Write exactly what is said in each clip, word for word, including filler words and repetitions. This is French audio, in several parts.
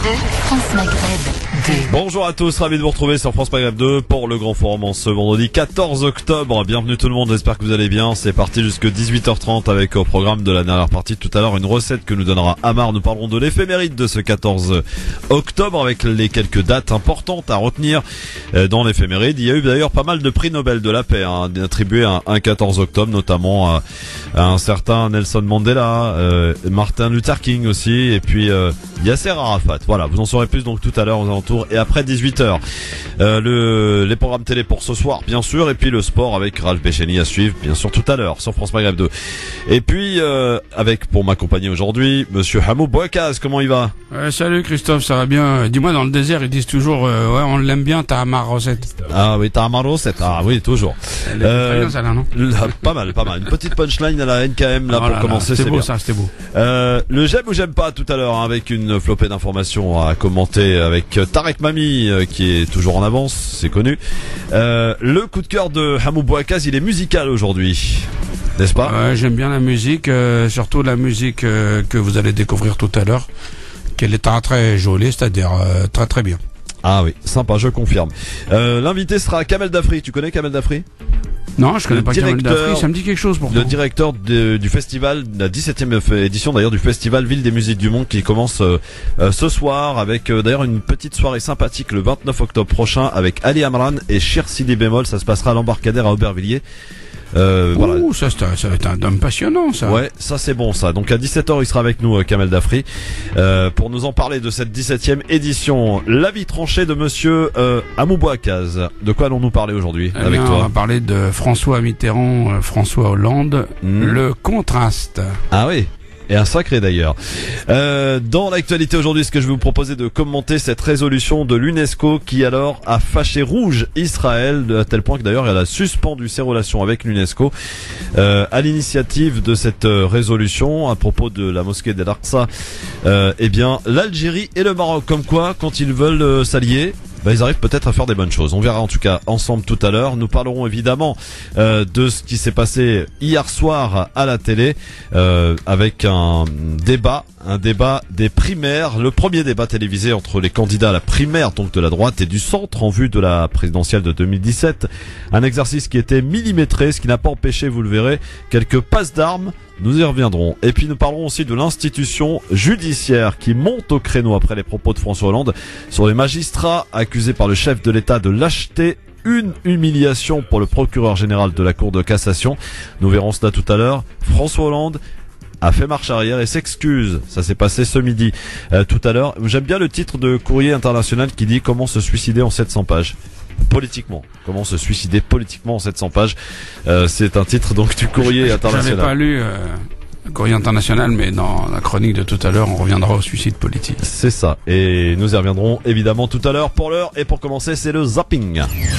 France Maghreb deux. Bonjour à tous, ravi de vous retrouver sur France Maghreb deux pour le Grand Forum en ce vendredi quatorze octobre. Bienvenue tout le monde, j'espère que vous allez bien. C'est parti jusqu'à dix-huit heures trente avec au programme de la dernière partie tout à l'heure une recette que nous donnera Amar. Nous parlerons de l'éphéméride de ce quatorze octobre avec les quelques dates importantes à retenir dans l'éphéméride. Il y a eu d'ailleurs pas mal de prix Nobel de la paix hein, attribués un, un quatorze octobre, notamment à, à un certain Nelson Mandela, euh, Martin Luther King aussi, et puis euh, Yasser Arafat. Voilà, vous en saurez plus donc tout à l'heure aux alentours et après dix-huit heures. Euh, le, les programmes télé pour ce soir, bien sûr, et puis le sport avec Ralph Bécheny à suivre, bien sûr, tout à l'heure sur France Maghreb deux. Et puis, euh, avec, pour m'accompagner aujourd'hui, Monsieur Hamou Bouakaz, comment il va? Ouais, salut Christophe, ça va bien. Dis-moi, dans le désert, ils disent toujours, euh, ouais, on l'aime bien, t'as ma recette. Ah oui, t'as ma recette. Ah oui, toujours. Elle est euh, très bien, celle-là, non? Là, pas mal, pas mal. Une petite punchline à la N K M, là, oh pour là commencer, là, c'est beau, bien. ça, c'était beau. Euh, le j'aime ou j'aime pas tout à l'heure, hein, avec une flopée d'informations à commenter avec Tarek Mami, euh, qui est toujours en avance, c'est connu. Euh, le coup de cœur de Hamou Bouakaz, il est musical aujourd'hui. N'est-ce pas? Ouais, j'aime bien la musique, euh, surtout la musique euh, que vous allez découvrir tout à l'heure, qu'elle est très, très jolie, c'est-à-dire euh, très très bien. Ah oui, sympa, je confirme. Euh, l'invité sera Kamel Dafri. Tu connais Kamel Dafri? Non, je connais le pas Kamel Dafri, ça me dit quelque chose pour Le directeur de, du festival, la dix-septième édition d'ailleurs du festival Ville des Musiques du Monde qui commence euh, euh, ce soir avec euh, d'ailleurs une petite soirée sympathique le vingt-neuf octobre prochain avec Ali Amran et Shir Sidi Bémol. Ça se passera à l'Embarcadère à Aubervilliers. Euh, Ouh, voilà. ça, ça va être un homme passionnant, ça. Ouais, ça c'est bon, ça. Donc à dix-sept heures, il sera avec nous, Kamel Dafri, euh, pour nous en parler de cette dix-septième édition. L'avis tranché de Monsieur euh, Hamou Bouakaz. De quoi allons-nous parler aujourd'hui eh avec bien, toi? On va parler de François Mitterrand, euh, François Hollande, mmh. le contraste. Ah oui. Et un sacré d'ailleurs. Euh, dans l'actualité aujourd'hui, ce que je vais vous proposer de commenter cette résolution de l'UNESCO qui alors a fâché rouge Israël à tel point que d'ailleurs elle a suspendu ses relations avec l'UNESCO euh, à l'initiative de cette résolution à propos de la mosquée d'Al-Aqsa. Euh, eh bien, l'Algérie et le Maroc, comme quoi, quand ils veulent euh, s'allier, bah, ils arrivent peut-être à faire des bonnes choses. On verra en tout cas ensemble tout à l'heure. Nous parlerons évidemment euh, de ce qui s'est passé hier soir à la télé euh, avec un débat, un débat des primaires, le premier débat télévisé entre les candidats à la primaire, donc de la droite et du centre en vue de la présidentielle de deux mille dix-sept. Un exercice qui était millimétré, ce qui n'a pas empêché, vous le verrez, quelques passes d'armes. Nous y reviendrons. Et puis nous parlerons aussi de l'institution judiciaire qui monte au créneau après les propos de François Hollande sur les magistrats accusés par le chef de l'État de lâcheté. Une humiliation pour le procureur général de la Cour de cassation. Nous verrons cela tout à l'heure. François Hollande a fait marche arrière et s'excuse. Ça s'est passé ce midi. Euh, tout à l'heure, j'aime bien le titre de Courrier International qui dit « Comment se suicider en sept cents pages ». Politiquement, comment se suicider politiquement en sept cents pages. Euh, c'est un titre donc du Courrier International. J'avais pas lu euh, le Courrier International, mais dans la chronique de tout à l'heure, on reviendra au suicide politique. C'est ça, et nous y reviendrons évidemment tout à l'heure. Pour l'heure, et pour commencer, c'est le zapping.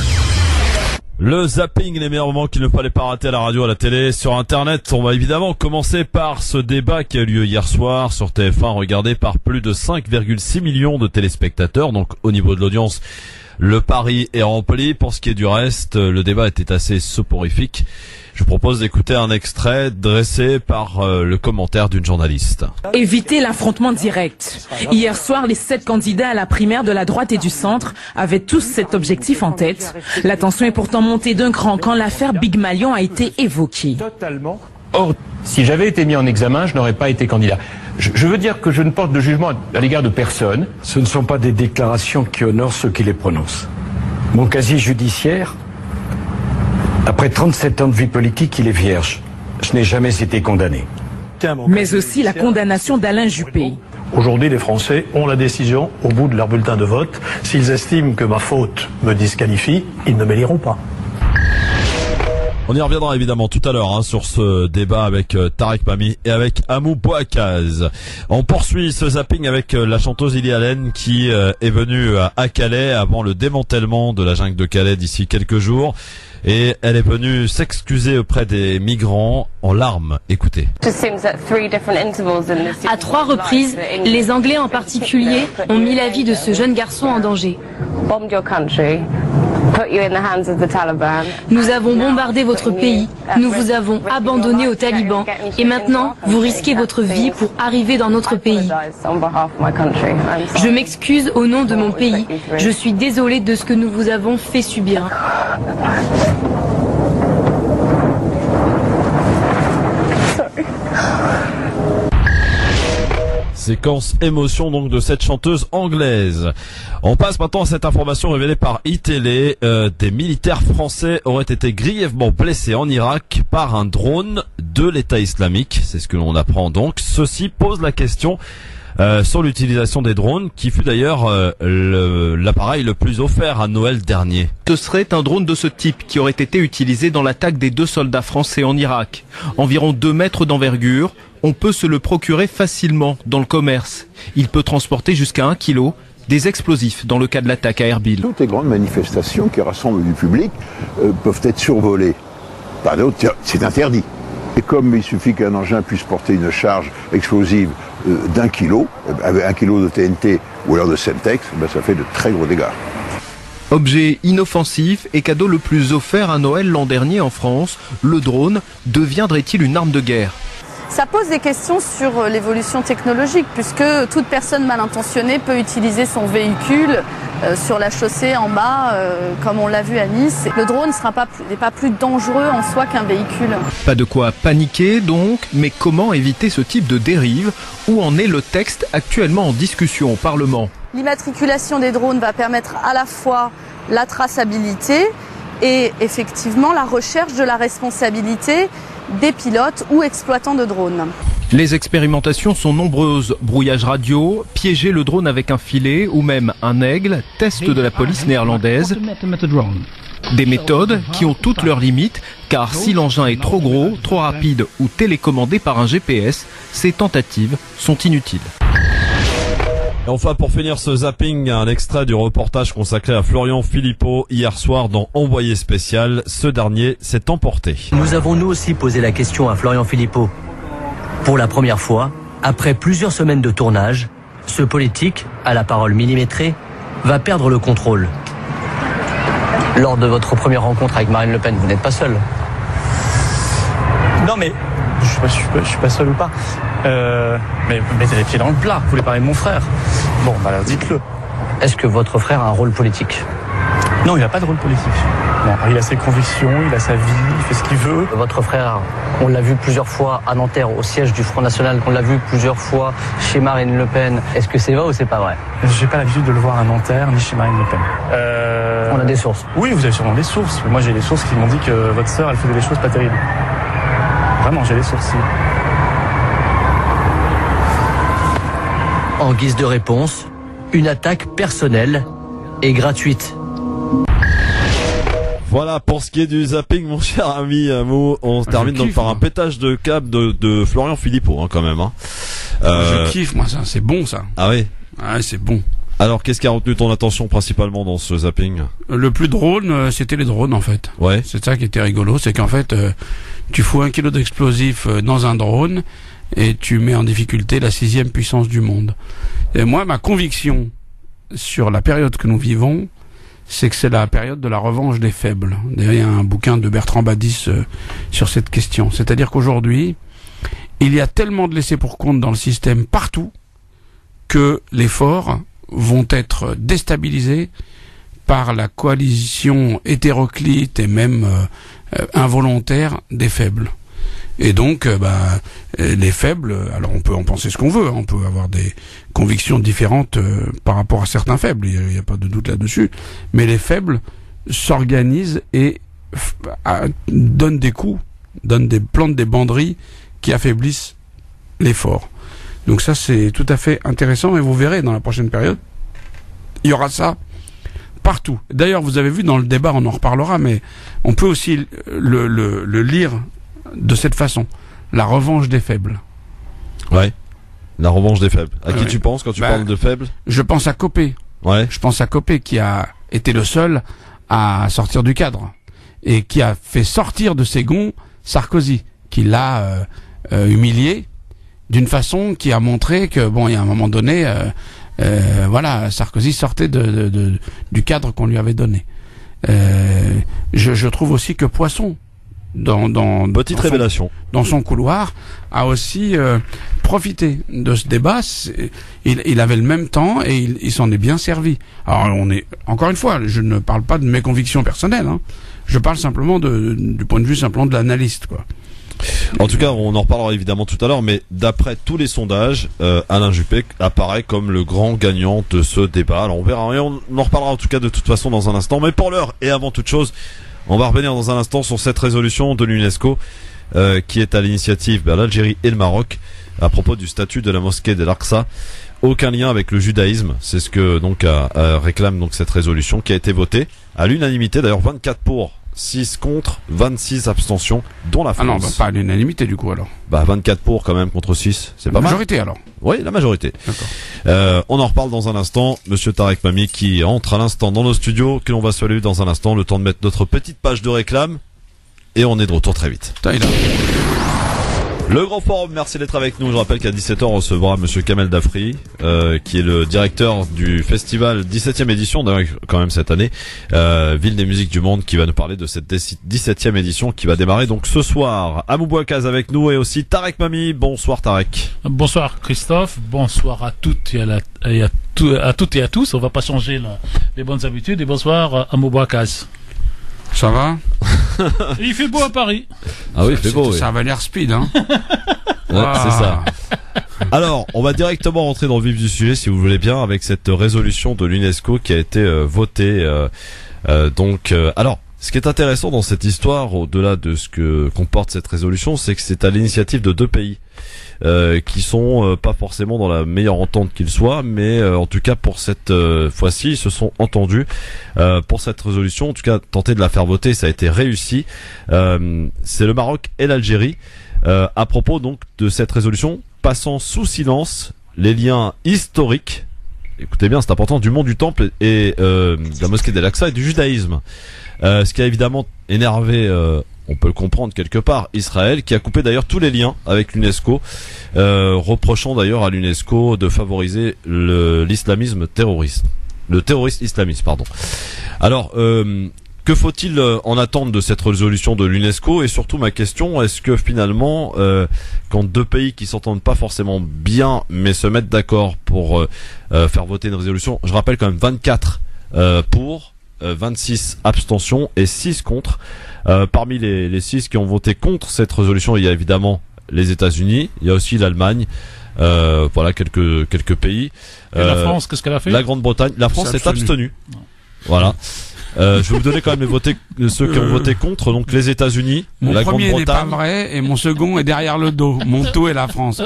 Le zapping, les meilleurs moments qu'il ne fallait pas rater à la radio, à la télé, sur Internet. On va évidemment commencer par ce débat qui a eu lieu hier soir sur T F un, regardé par plus de cinq virgule six millions de téléspectateurs. Donc au niveau de l'audience, le pari est rempli. Pour ce qui est du reste, le débat était assez soporifique. Je vous propose d'écouter un extrait dressé par euh, le commentaire d'une journaliste. Éviter l'affrontement direct. Hier soir, les sept candidats à la primaire de la droite et du centre avaient tous cet objectif en tête. La tension est pourtant montée d'un cran quand l'affaire Big Malion a été évoquée. Totalement. Or, si j'avais été mis en examen, je n'aurais pas été candidat. Je, je veux dire que je ne porte de jugement à, à l'égard de personne. Ce ne sont pas des déclarations qui honorent ceux qui les prononcent. Mon casier judiciaire, après trente-sept ans de vie politique, il est vierge. Je n'ai jamais été condamné. Mais aussi la condamnation d'Alain Juppé. Aujourd'hui, les Français ont la décision au bout de leur bulletin de vote. S'ils estiment que ma faute me disqualifie, ils ne m'éliront pas. On y reviendra évidemment tout à l'heure hein, sur ce débat avec euh, Tarek Mami et avec Hamou Bouakaz. On poursuit ce zapping avec euh, la chanteuse Lily Allen qui euh, est venue à, à Calais avant le démantèlement de la jungle de Calais d'ici quelques jours. Et elle est venue s'excuser auprès des migrants en larmes. Écoutez. À trois reprises, les Anglais en particulier ont mis la vie de ce jeune garçon en danger. Nous avons bombardé votre pays, nous vous avons abandonné aux talibans et maintenant vous risquez votre vie pour arriver dans notre pays. Je m'excuse au nom de mon pays, je suis désolée de ce que nous vous avons fait subir. Séquence émotion donc de cette chanteuse anglaise. On passe maintenant à cette information révélée par iTélé. Euh, des militaires français auraient été grièvement blessés en Irak par un drone de l'État islamique. C'est ce que l'on apprend donc. Ceci pose la question euh, sur l'utilisation des drones, qui fut d'ailleurs euh, le, l'appareil le plus offert à Noël dernier. Ce serait un drone de ce type qui aurait été utilisé dans l'attaque des deux soldats français en Irak. Environ deux mètres d'envergure. On peut se le procurer facilement dans le commerce. Il peut transporter jusqu'à un kilo, des explosifs dans le cas de l'attaque à Erbil. Toutes les grandes manifestations qui rassemblent du public euh, peuvent être survolées. Par d'autres, c'est interdit. Et comme il suffit qu'un engin puisse porter une charge explosive euh, d'un kilo, avec un kilo de T N T ou alors de Semtex, ben ça fait de très gros dégâts. Objet inoffensif et cadeau le plus offert à Noël l'an dernier en France, le drone deviendrait-il une arme de guerre ? Ça pose des questions sur l'évolution technologique, puisque toute personne mal intentionnée peut utiliser son véhicule euh, sur la chaussée en bas, euh, comme on l'a vu à Nice. Le drone ne sera pas, n'est pas plus dangereux en soi qu'un véhicule. Pas de quoi paniquer donc, mais comment éviter ce type de dérive? Où en est le texte actuellement en discussion au Parlement? L'immatriculation des drones va permettre à la fois la traçabilité et effectivement la recherche de la responsabilité des pilotes ou exploitants de drones. Les expérimentations sont nombreuses. Brouillage radio, piéger le drone avec un filet ou même un aigle, test de la police néerlandaise. Des méthodes qui ont toutes leurs limites, car si l'engin est trop gros, trop rapide ou télécommandé par un G P S, ces tentatives sont inutiles. Et enfin, pour finir ce zapping, un extrait du reportage consacré à Florian Philippot hier soir dans Envoyé spécial. Ce dernier s'est emporté. Nous avons nous aussi posé la question à Florian Philippot. Pour la première fois, après plusieurs semaines de tournage, ce politique, à la parole millimétrée, va perdre le contrôle. Lors de votre première rencontre avec Marine Le Pen, vous n'êtes pas seul. Non mais, je suis pas, je suis pas, je suis pas seul ou pas. Euh, mais mettez les pieds dans le plat, vous voulez parler de mon frère. Bon, bah alors dites-le. Est-ce que votre frère a un rôle politique? Non, il n'a pas de rôle politique. Non, il a ses convictions, il a sa vie, il fait ce qu'il veut. Votre frère, on l'a vu plusieurs fois à Nanterre, au siège du Front National, on l'a vu plusieurs fois chez Marine Le Pen. Est-ce que c'est vrai ou c'est pas vrai? J'ai pas l'habitude de le voir à Nanterre, ni chez Marine Le Pen. Euh... On a des sources. Oui, vous avez sûrement des sources. Moi, j'ai des sources qui m'ont dit que votre sœur, elle faisait des choses pas terribles. Vraiment, j'ai des sources. En guise de réponse, une attaque personnelle et gratuite. Voilà pour ce qui est du zapping, mon cher ami Mou. On se termine donc par un pétage de câble de, de Florian Philippot, hein, quand même. Hein. Euh... Je kiffe, moi, ça. C'est bon, ça. Ah oui. Ah, c'est bon. Alors, qu'est-ce qui a retenu ton attention principalement dans ce zapping? Le plus drôle, euh, c'était les drones, en fait. Ouais. C'est ça qui était rigolo, c'est qu'en fait, euh, tu fous un kilo d'explosifs euh, dans un drone et tu mets en difficulté la sixième puissance du monde. Et moi, ma conviction sur la période que nous vivons, c'est que c'est la période de la revanche des faibles. D'ailleurs, il y a un bouquin de Bertrand Badis euh, sur cette question. C'est-à-dire qu'aujourd'hui, il y a tellement de laissés pour compte dans le système partout que les forts vont être déstabilisés par la coalition hétéroclite et même euh, involontaire des faibles. Et donc, euh, bah, les faibles, alors on peut en penser ce qu'on veut, hein, on peut avoir des convictions différentes euh, par rapport à certains faibles, il n'y a, a pas de doute là-dessus, mais les faibles s'organisent et f- donnent des coups, donnent des plantent des banderies qui affaiblissent les forts. Donc ça, c'est tout à fait intéressant, et vous verrez dans la prochaine période, il y aura ça partout. D'ailleurs, vous avez vu dans le débat, on en reparlera, mais on peut aussi le, le, le lire de cette façon. La revanche des faibles. Ouais. La revanche des faibles. À ouais, qui ouais. tu penses quand tu bah, parles de faibles? Je pense à Copé. Ouais. Je pense à Copé qui a été le seul à sortir du cadre et qui a fait sortir de ses gonds Sarkozy, qui l'a euh, euh, humilié d'une façon qui a montré que bon, il y a un moment donné, euh, euh, voilà, Sarkozy sortait de, de, de, du cadre qu'on lui avait donné. Euh, je, je trouve aussi que Poisson, dans, dans petite dans révélation, son, dans son couloir, a aussi euh, profité de ce débat. Il, il avait le même temps et il, il s'en est bien servi. Alors on est encore une fois, je ne parle pas de mes convictions personnelles. Hein. Je parle simplement de, du point de vue simplement de l'analyste, quoi. En tout cas, on en reparlera évidemment tout à l'heure, mais d'après tous les sondages, euh, Alain Juppé apparaît comme le grand gagnant de ce débat. Alors on verra, et on en reparlera en tout cas de toute façon dans un instant. Mais pour l'heure, et avant toute chose, on va revenir dans un instant sur cette résolution de l'UNESCO euh, qui est à l'initiative de l'Algérie et le Maroc à propos du statut de la mosquée de l'Aqsa. Aucun lien avec le judaïsme, c'est ce que donc euh, euh, réclame donc cette résolution qui a été votée à l'unanimité. D'ailleurs, vingt-quatre pour, six contre, vingt-six abstentions, dont la France. Ah non, bah, pas à l'unanimité du coup alors. Bah vingt-quatre pour quand même contre six, c'est pas mal. La majorité alors. Oui, la majorité. D'accord. Euh, on en reparle dans un instant. Monsieur Tarek Mami qui entre à l'instant dans nos studios, que l'on va saluer dans un instant, le temps de mettre notre petite page de réclame. Et on est de retour très vite. Putain, il a... Le Grand Forum, merci d'être avec nous. Je rappelle qu'à dix-sept heures, on recevra Monsieur Kamel Dafri, euh, qui est le directeur du festival dix-septième édition, d'ailleurs quand même cette année, euh, Ville des musiques du monde, qui va nous parler de cette dix-septième édition qui va démarrer donc ce soir. Amou Bouakaz avec nous et aussi Tarek Mami. Bonsoir Tarek. Bonsoir Christophe, bonsoir à toutes et à, la, et à, tout, à toutes et à tous. On va pas changer la, les bonnes habitudes. Et bonsoir Amou Bouakaz. Ça va? Il fait beau à Paris. Ah oui, il fait beau. Oui. Ça va l'air speed, hein. Ouais, ah. C'est ça. Alors, on va directement rentrer dans le vif du sujet, si vous voulez bien, avec cette résolution de l'UNESCO qui a été euh, votée. Euh, euh, donc, euh, alors, ce qui est intéressant dans cette histoire, au-delà de ce que comporte cette résolution, c'est que c'est à l'initiative de deux pays. Euh, qui sont euh, pas forcément dans la meilleure entente qu'ils soient, mais euh, en tout cas pour cette euh, fois-ci, ils se sont entendus euh, pour cette résolution. En tout cas, tenter de la faire voter, ça a été réussi. Euh, c'est le Maroc et l'Algérie. Euh, à propos donc de cette résolution, passant sous silence les liens historiques. Écoutez bien, c'est important, du mont du Temple et euh, de la mosquée d'Al-Aqsa et du judaïsme. Euh, ce qui a évidemment énervé. Euh, On peut le comprendre quelque part, Israël, qui a coupé d'ailleurs tous les liens avec l'UNESCO, euh, reprochant d'ailleurs à l'UNESCO de favoriser le, l'islamisme terroriste. Le terrorisme islamiste, pardon. Alors, euh, que faut-il en attendre de cette résolution de l'UNESCO? Et surtout, ma question, est-ce que finalement, euh, quand deux pays qui s'entendent pas forcément bien, mais se mettent d'accord pour euh, euh, faire voter une résolution, je rappelle quand même vingt-quatre euh, pour, euh, vingt-six abstentions et six contre. Euh, parmi les, les six qui ont voté contre cette résolution, il y a évidemment les États-Unis, il y a aussi l'Allemagne, euh, voilà quelques quelques pays. Et euh, la France, qu'est-ce qu'elle a fait? La Grande-Bretagne, la France s'est abstenue. Voilà. Euh, je vais vous donner quand même les votés, ceux qui ont voté contre, donc les États-Unis, mon la premier n'est pas Grande-Bretagne, vrai et mon second est derrière le dos. Mon tout est la France.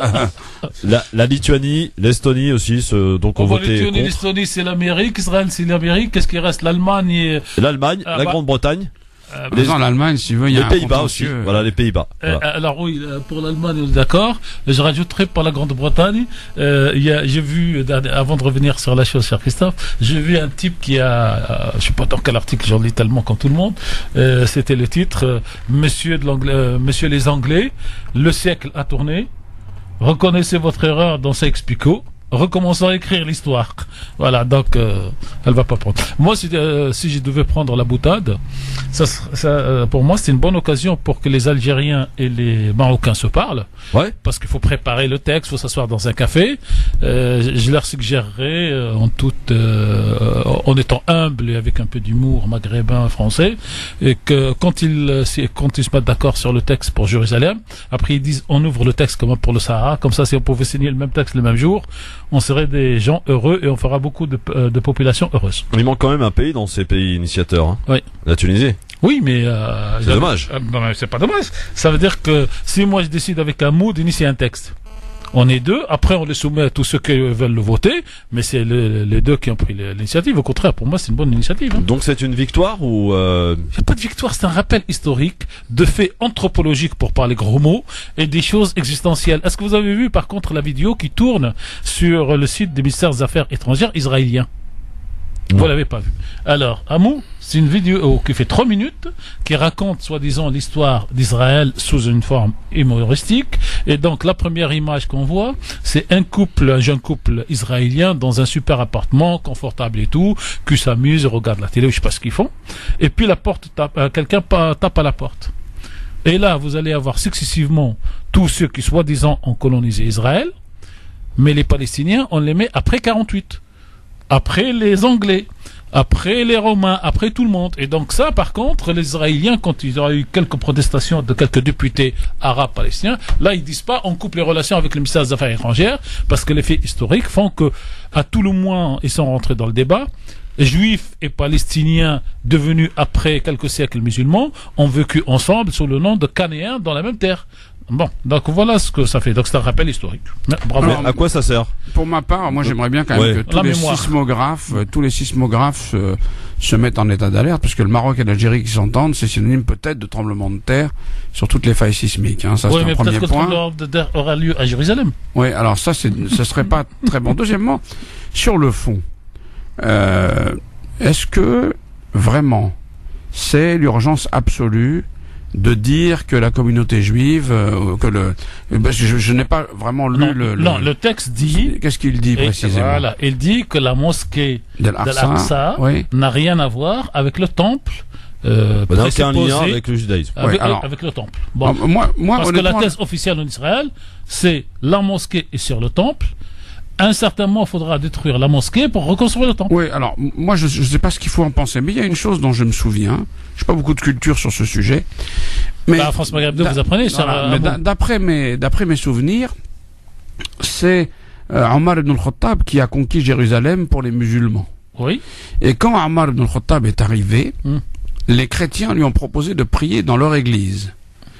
la, la Lituanie, l'Estonie aussi, ce, donc ont On va voté Lituanie, contre. l'Estonie, c'est l'Amérique, Israël, c'est l'Amérique. Qu'est-ce qui reste? L'Allemagne et... L'Allemagne, ah, la bah... Grande-Bretagne. Euh, les gens, l'Allemagne, si tu veux, il y a les un Pays-Bas aussi. Voilà, les Pays-Bas. Euh, voilà. Alors oui, pour l'Allemagne, on est d'accord. Je rajouterai pour la Grande-Bretagne. Euh, il y a, j'ai vu, avant de revenir sur la chose, cher Christophe, j'ai vu un type qui a, euh, je sais pas dans quel article, j'en lis tellement comme tout le monde. Euh, c'était le titre, euh, Monsieur de l'anglais, euh, Monsieur les Anglais, le siècle a tourné. Reconnaissez votre erreur dans Sykes-Picot. Recommençons à écrire l'histoire. Voilà, donc euh, elle va pas prendre. Moi, si, euh, si je devais prendre la boutade, ça, ça, euh, pour moi, c'est une bonne occasion pour que les Algériens et les Marocains se parlent. Ouais. Parce qu'il faut préparer le texte, il faut s'asseoir dans un café. Euh, je leur suggérerais, euh, en toute, euh, en étant humble et avec un peu d'humour maghrébin, français, et que quand ils, quand ils se mettent d'accord sur le texte pour Jérusalem, après ils disent, on ouvre le texte comme pour le Sahara, comme ça, si on pouvait signer le même texte le même jour, on serait des gens heureux et on fera beaucoup de, euh, de populations heureuses. Il manque quand même un pays dans ces pays initiateurs. Hein. Oui. La Tunisie. Oui, mais... Euh, c'est dommage. Euh, non, mais c'est pas dommage. Ça veut dire que si moi je décide avec un mot d'initier un texte, on est deux, après on le soumet à tous ceux qui veulent le voter, mais c'est le, les deux qui ont pris l'initiative. Au contraire, pour moi c'est une bonne initiative. Hein. Donc c'est une victoire ou... Euh... Il n'y a pas de victoire, c'est un rappel historique de faits anthropologiques, pour parler gros mots, et des choses existentielles. Est-ce que vous avez vu par contre la vidéo qui tourne sur le site des ministères des Affaires étrangères israéliens? Vous l'avez pas vu. Alors, Amou, c'est une vidéo qui fait trois minutes, qui raconte, soi-disant, l'histoire d'Israël sous une forme humoristique. Et donc, la première image qu'on voit, c'est un couple, un jeune couple israélien dans un super appartement, confortable et tout, qui s'amuse, regarde la télé, je sais pas ce qu'ils font. Et puis, la porte tape, euh, quelqu'un tape à la porte. Et là, vous allez avoir successivement tous ceux qui, soi-disant, ont colonisé Israël, mais les Palestiniens, on les met après quarante-huit. Après les Anglais, après les Romains, après tout le monde. Et donc ça, par contre, les Israéliens, quand il y aura eu quelques protestations de quelques députés arabes palestiniens, là, ils disent pas, on coupe les relations avec le ministère des Affaires étrangères, parce que les faits historiques font que, à tout le moins, ils sont rentrés dans le débat. Juifs et Palestiniens devenus après quelques siècles musulmans ont vécu ensemble sous le nom de Canéens dans la même terre. Bon, donc voilà ce que ça fait. Donc c'est un rappel historique. Bravo. Alors, à quoi ça sert? Pour ma part, moi j'aimerais bien quand même ouais. que tous les, sismographes, euh, tous les sismographes euh, se mettent en état d'alerte, parce que le Maroc et l'Algérie qui s'entendent, c'est synonyme peut-être de tremblement de terre sur toutes les failles sismiques. Hein. Ça, oui, c'est mais un premier peut-être que le point. tremblement de terre aura lieu à Jérusalem. Oui, alors ça, c'est, ce serait pas très bon. Deuxièmement, sur le fond, euh, est-ce que vraiment c'est l'urgence absolue de dire que la communauté juive, euh, que le, ben, je, je n'ai pas vraiment lu non, le, le. Non, le texte dit. Qu'est-ce qu'il dit précisément? Voilà, il dit que la mosquée de l'Aqsa oui. n'a rien à voir avec le temple. Euh, bah, donc, un lien avec le judaïsme. Avec, oui, alors, avec le temple. Bon, moi, moi, parce que la thèse officielle en Israël, c'est la mosquée est sur le temple. Un certain moment, il faudra détruire la mosquée pour reconstruire le temple. Oui, alors, moi, je ne sais pas ce qu'il faut en penser, mais il y a une chose dont je me souviens. Je n'ai pas beaucoup de culture sur ce sujet. Mais, bah, France Maghreb deux, vous apprenez sur voilà, mais bon. d'après mes, d'après mes souvenirs, c'est euh, Omar ibn al-Khattab qui a conquis Jérusalem pour les musulmans. Oui. Et quand Omar ibn al-Khattab est arrivé, hum. les chrétiens lui ont proposé de prier dans leur église.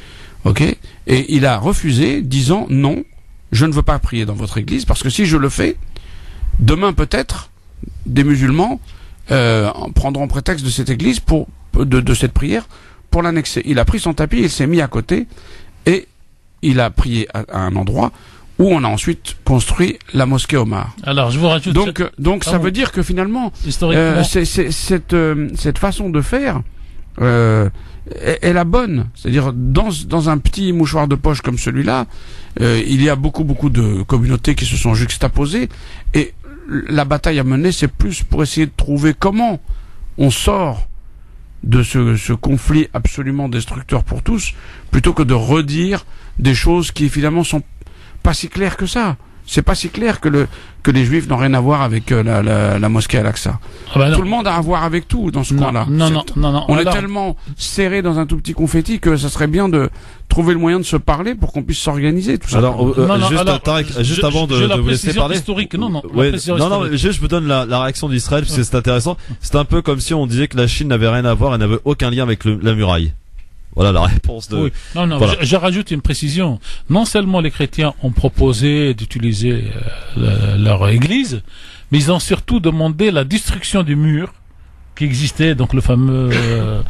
Ok? Et il a refusé, disant non. Je ne veux pas prier dans votre église, parce que si je le fais, demain peut-être, des musulmans euh, prendront prétexte de cette église, pour, de, de cette prière, pour l'annexer. Il a pris son tapis, il s'est mis à côté, et il a prié à, à un endroit où on a ensuite construit la mosquée Omar. Alors, je vous rajoute... Donc, cette... donc ah ça bon. veut dire que finalement, euh, c'est, c'est, cette, euh, cette façon de faire... Euh, est la bonne, c'est-à-dire dans, dans un petit mouchoir de poche comme celui-là, euh, il y a beaucoup beaucoup de communautés qui se sont juxtaposées, et la bataille à mener, c'est plus pour essayer de trouver comment on sort de ce, ce conflit absolument destructeur pour tous, plutôt que de redire des choses qui finalement sont pas si claires que ça. C'est pas si clair que le que les juifs n'ont rien à voir avec euh, la, la, la mosquée Al-Aqsa. Ah bah tout le monde a à voir avec tout dans ce non, coin-là. Non, non, non, non. On Alors... est tellement serré dans un tout petit confetti que ça serait bien de trouver le moyen de se parler pour qu'on puisse s'organiser. Tout ça. Alors, euh, non, non, juste, alors, Tarek, je, juste je, avant de, je de vous laisser parler. Historique. Non, non. Ouais, non, non, non, juste je vous donne la, la réaction d'Israël parce que c'est intéressant. C'est un peu comme si on disait que la Chine n'avait rien à voir et n'avait aucun lien avec le, la muraille. Voilà la réponse de... Oui. Non, non, voilà. je, je rajoute une précision. Non seulement les chrétiens ont proposé d'utiliser euh, le, leur église, mais ils ont surtout demandé la destruction du mur qui existait, donc le fameux... Euh,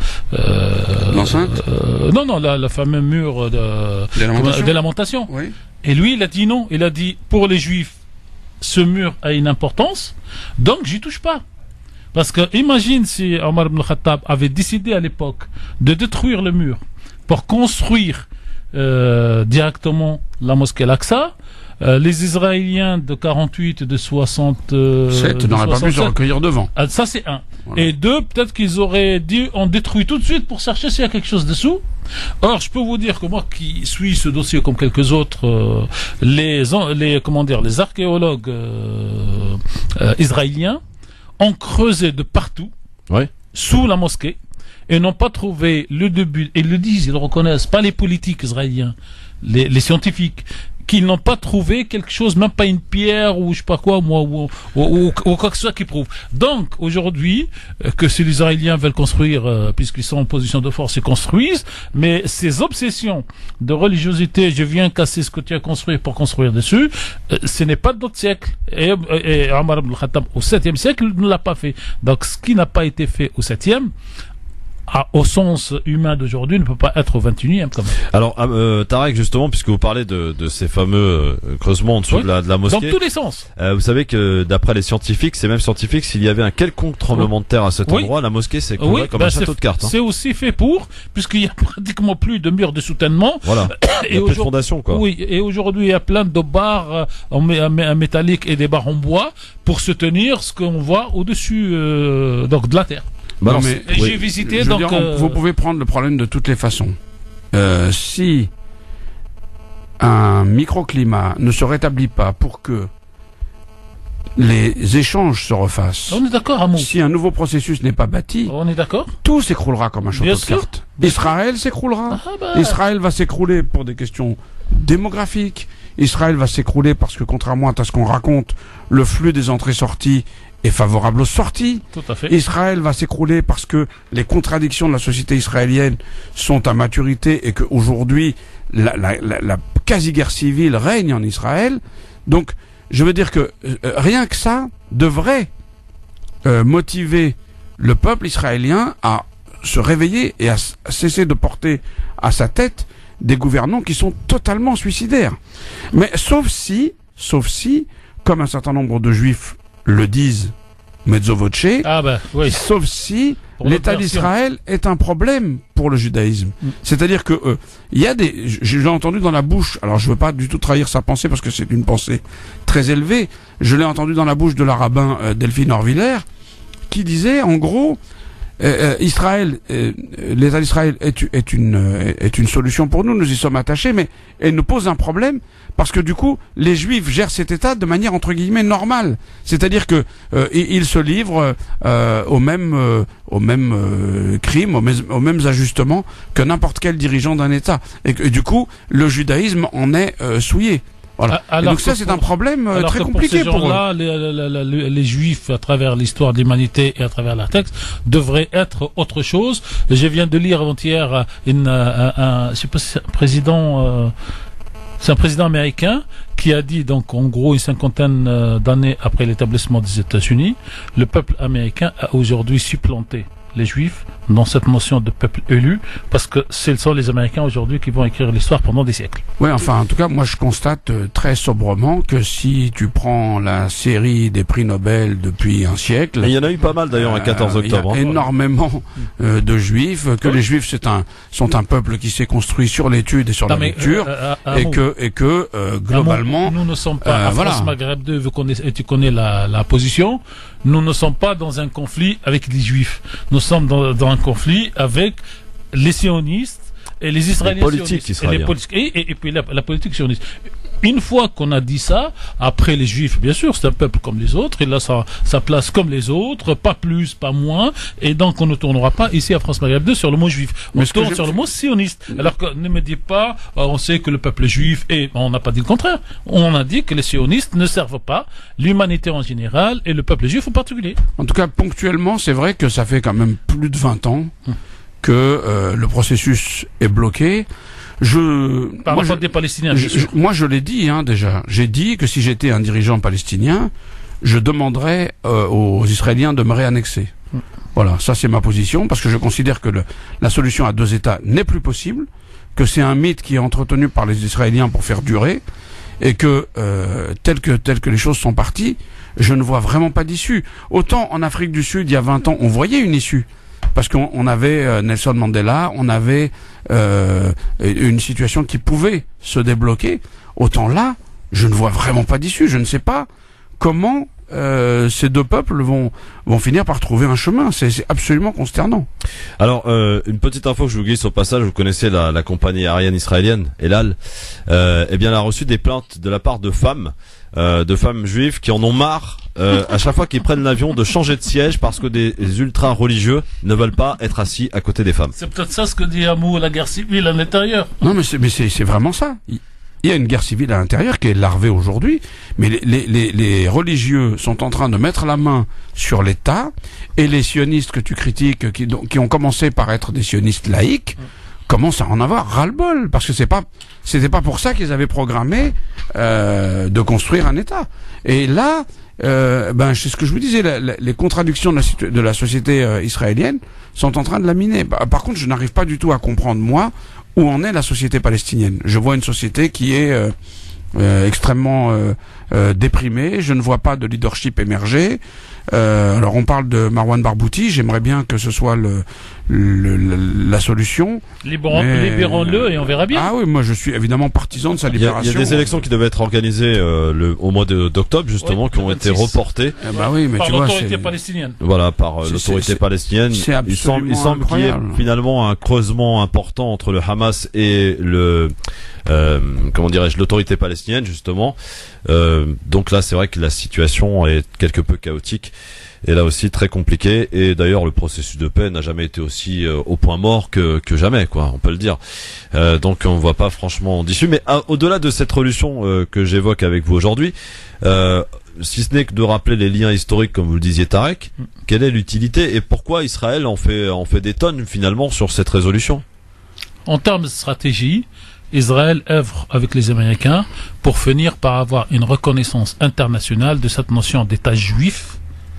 euh, L'enceinte euh, Non, non, la, le fameux mur de, des lamentations. des lamentations. Oui. Et lui, il a dit non. Il a dit, pour les juifs, ce mur a une importance, donc j'y touche pas. Parce que imagine si Omar ibn al-Khattab avait décidé à l'époque de détruire le mur pour construire euh, directement la mosquée Al-Aqsa, euh, les Israéliens de quarante-huit et de soixante euh, sept n'auraient pas pu se recueillir devant. Ah, ça c'est un. Voilà. Et deux, peut-être qu'ils auraient dit on détruit tout de suite pour chercher s'il y a quelque chose dessous. Or, je peux vous dire que moi qui suis ce dossier comme quelques autres, euh, les, les comment dire, les archéologues euh, euh, israéliens ont creusé de partout, ouais. sous la mosquée, et n'ont pas trouvé le début, et ils le disent, ils le reconnaissent, pas les politiques israéliens, les, les scientifiques, qu'ils n'ont pas trouvé quelque chose, même pas une pierre ou je sais pas quoi, moi, ou, ou, ou, ou quoi que ce soit qui prouve. Donc, aujourd'hui, que si les Israéliens veulent construire, euh, puisqu'ils sont en position de force, ils construisent, mais ces obsessions de religiosité, je viens casser ce que tu as construit pour construire dessus, euh, ce n'est pas de notre siècle. Et, et Omar ibn al-Khattab, au septième siècle, ne l'a pas fait. Donc, ce qui n'a pas été fait au septième, à, au sens humain d'aujourd'hui, ne peut pas être au vingt et unième quand même. Alors, euh, Tarek, justement, puisque vous parlez de, de ces fameux euh, creusements en dessous oui. de, la, de la mosquée. Dans tous les sens. Euh, vous savez que d'après les scientifiques, ces mêmes scientifiques, s'il y avait un quelconque tremblement de terre à cet oui. endroit, la mosquée s'écroulerait oui, comme ben un château de cartes. Hein. C'est aussi fait pour, puisqu'il y a pratiquement plus de murs de soutènement. Voilà. Et il y a plus de fondation, quoi. Oui, et aujourd'hui, il y a plein de barres en métallique et des barres en bois pour se tenir ce qu'on voit au-dessus euh, donc de la terre. Bah non, mais, et oui. j'ai visité Je donc. Dire, euh... Vous pouvez prendre le problème de toutes les façons. Euh, si un microclimat ne se rétablit pas pour que les échanges se refassent. On est d'accord, Amou. Si un nouveau processus n'est pas bâti, on est d'accord. Tout s'écroulera comme un château Bien de sûr. cartes. Israël s'écroulera. Ah bah... Israël va s'écrouler pour des questions démographiques. Israël va s'écrouler parce que, contrairement à ce qu'on raconte, le flux des entrées-sorties est favorable aux sorties. Tout à fait. Israël va s'écrouler parce que les contradictions de la société israélienne sont à maturité et qu'aujourd'hui, la, la, la, la quasi-guerre civile règne en Israël. Donc, je veux dire que euh, rien que ça devrait euh, motiver le peuple israélien à se réveiller et à, à cesser de porter à sa tête des gouvernants qui sont totalement suicidaires. Mais sauf si, sauf si, comme un certain nombre de juifs le disent mezzo voce, ah bah, oui. sauf si pour l'État d'Israël est un problème pour le judaïsme. Mm. C'est-à-dire que il euh, y a des, j'ai entendu dans la bouche, alors je veux pas du tout trahir sa pensée parce que c'est une pensée très élevée, je l'ai entendu dans la bouche de la rabbin euh, Delphine Orviller, qui disait en gros, euh, euh, Israël, euh, l'État d'Israël est, est une euh, est une solution pour nous, nous y sommes attachés, mais elle nous pose un problème parce que du coup, les Juifs gèrent cet État de manière entre guillemets normale, c'est-à-dire que euh, ils se livrent euh, aux mêmes euh, aux mêmes euh, crimes, aux mêmes, aux mêmes ajustements que n'importe quel dirigeant d'un État, et, et du coup, le judaïsme en est euh, souillé. Voilà. Et donc ça, c'est pour, un problème euh, très compliqué pour, pour eux. Les, les, les, les Juifs, à travers l'histoire de l'humanité et à travers la texte, devraient être autre chose. Je viens de lire avant-hier une, un, un, je sais pas si c'est un président, euh, c'est un président américain qui a dit, donc, en gros, une cinquantaine d'années après l'établissement des États-Unis, le peuple américain a aujourd'hui supplanté les Juifs dans cette notion de peuple élu, parce que ce sont les Américains aujourd'hui qui vont écrire l'histoire pendant des siècles. Oui, enfin, en tout cas, moi je constate euh, très sobrement que si tu prends la série des prix Nobel depuis un siècle... Et il y en a eu pas mal d'ailleurs, euh, un quatorze octobre. Il y a hein. énormément euh, de Juifs, que oui. les Juifs c'est un, sont un peuple qui s'est construit sur l'étude et sur non, la mais, lecture, euh, euh, et, que, et que euh, globalement... Nous ne sommes pas, euh, à voilà. France Maghreb deux, vous connaissez, et tu connais la, la position, nous ne sommes pas dans un conflit avec les Juifs. Nous sommes dans, dans un conflit avec les sionistes et les Israéliens. Les politiques israéliens. Et, les politiques, et, et, et puis la, la politique sioniste. Une fois qu'on a dit ça, après les Juifs, bien sûr, c'est un peuple comme les autres, il a sa, sa place comme les autres, pas plus, pas moins, et donc on ne tournera pas ici à France Maghreb deux sur le mot juif. On tourne sur le mot sioniste. Alors que ne me dis pas, on sait que le peuple juif, et on n'a pas dit le contraire, on a dit que les sionistes ne servent pas l'humanité en général et le peuple juif en particulier. En tout cas, ponctuellement, c'est vrai que ça fait quand même plus de vingt ans que euh, le processus est bloqué. Je, Par moi, rapport je, des Palestiniens, je, je, moi, je l'ai dit hein, déjà. J'ai dit que si j'étais un dirigeant palestinien, je demanderais euh, aux Israéliens de me réannexer. Mm. Voilà, ça c'est ma position, parce que je considère que le, la solution à deux États n'est plus possible, que c'est un mythe qui est entretenu par les Israéliens pour faire durer, et que euh, tel que tel que les choses sont parties, je ne vois vraiment pas d'issue. Autant en Afrique du Sud, il y a vingt ans, on voyait une issue. Parce qu'on on avait euh, Nelson Mandela, on avait euh, une situation qui pouvait se débloquer. Autant là, je ne vois vraiment pas d'issue. Je ne sais pas comment euh, ces deux peuples vont vont finir par trouver un chemin. C'est, c'est absolument consternant. Alors, euh, une petite info que je vous glisse au passage. Vous connaissez la, la compagnie aérienne israélienne, El Al. Euh, eh bien, elle a reçu des plaintes de la part de femmes. Euh, de femmes juives qui en ont marre euh, à chaque fois qu'ils prennent l'avion de changer de siège parce que des ultra religieux ne veulent pas être assis à côté des femmes. C'est peut-être ça ce que dit Amou, la guerre civile à l'intérieur. Non mais c'est mais c'est, c'est vraiment ça. Il y a une guerre civile à l'intérieur qui est larvée aujourd'hui, mais les, les, les, les religieux sont en train de mettre la main sur l'État, et les sionistes que tu critiques, qui, qui ont commencé par être des sionistes laïcs, commencent à en avoir ras-le-bol, parce que c'est pas, c'était pas pour ça qu'ils avaient programmé euh, de construire un État. Et là, euh, ben c'est ce que je vous disais, la, la, les contradictions de la, situ- de la société euh, israélienne sont en train de la miner. Bah, par contre, je n'arrive pas du tout à comprendre moi où en est la société palestinienne. Je vois une société qui est euh, euh, extrêmement euh, euh, déprimée. Je ne vois pas de leadership émerger. Euh, alors on parle de Marwan Barbouti, j'aimerais bien que ce soit le, le, le la solution. Libérons, mais... libérons-le et on verra bien. Ah oui, moi je suis évidemment partisan de sa libération. Il y a, il y a des élections qui devaient être organisées euh, le, au mois de, d'octobre justement, oui, qui ont été reportées. Eh bah oui, mais par tu l'autorité vois, c'est... palestinienne. Voilà, par c'est, l'autorité c'est, palestinienne. C'est il semble, il semble qu'il y ait finalement un creusement important entre le Hamas et le euh, comment dirais-je, l'autorité palestinienne justement. Euh, donc là, c'est vrai que la situation est quelque peu chaotique. Et là aussi très compliqué, et d'ailleurs le processus de paix n'a jamais été aussi euh, au point mort que, que jamais, quoi, on peut le dire. Euh, donc on voit pas franchement d'issue. Mais à, au-delà de cette religion euh, que j'évoque avec vous aujourd'hui, euh, si ce n'est que de rappeler les liens historiques, comme vous le disiez Tarek, quelle est l'utilité et pourquoi Israël en fait, en fait des tonnes finalement sur cette résolution? En termes de stratégie, Israël œuvre avec les Américains pour finir par avoir une reconnaissance internationale de cette notion d'État juif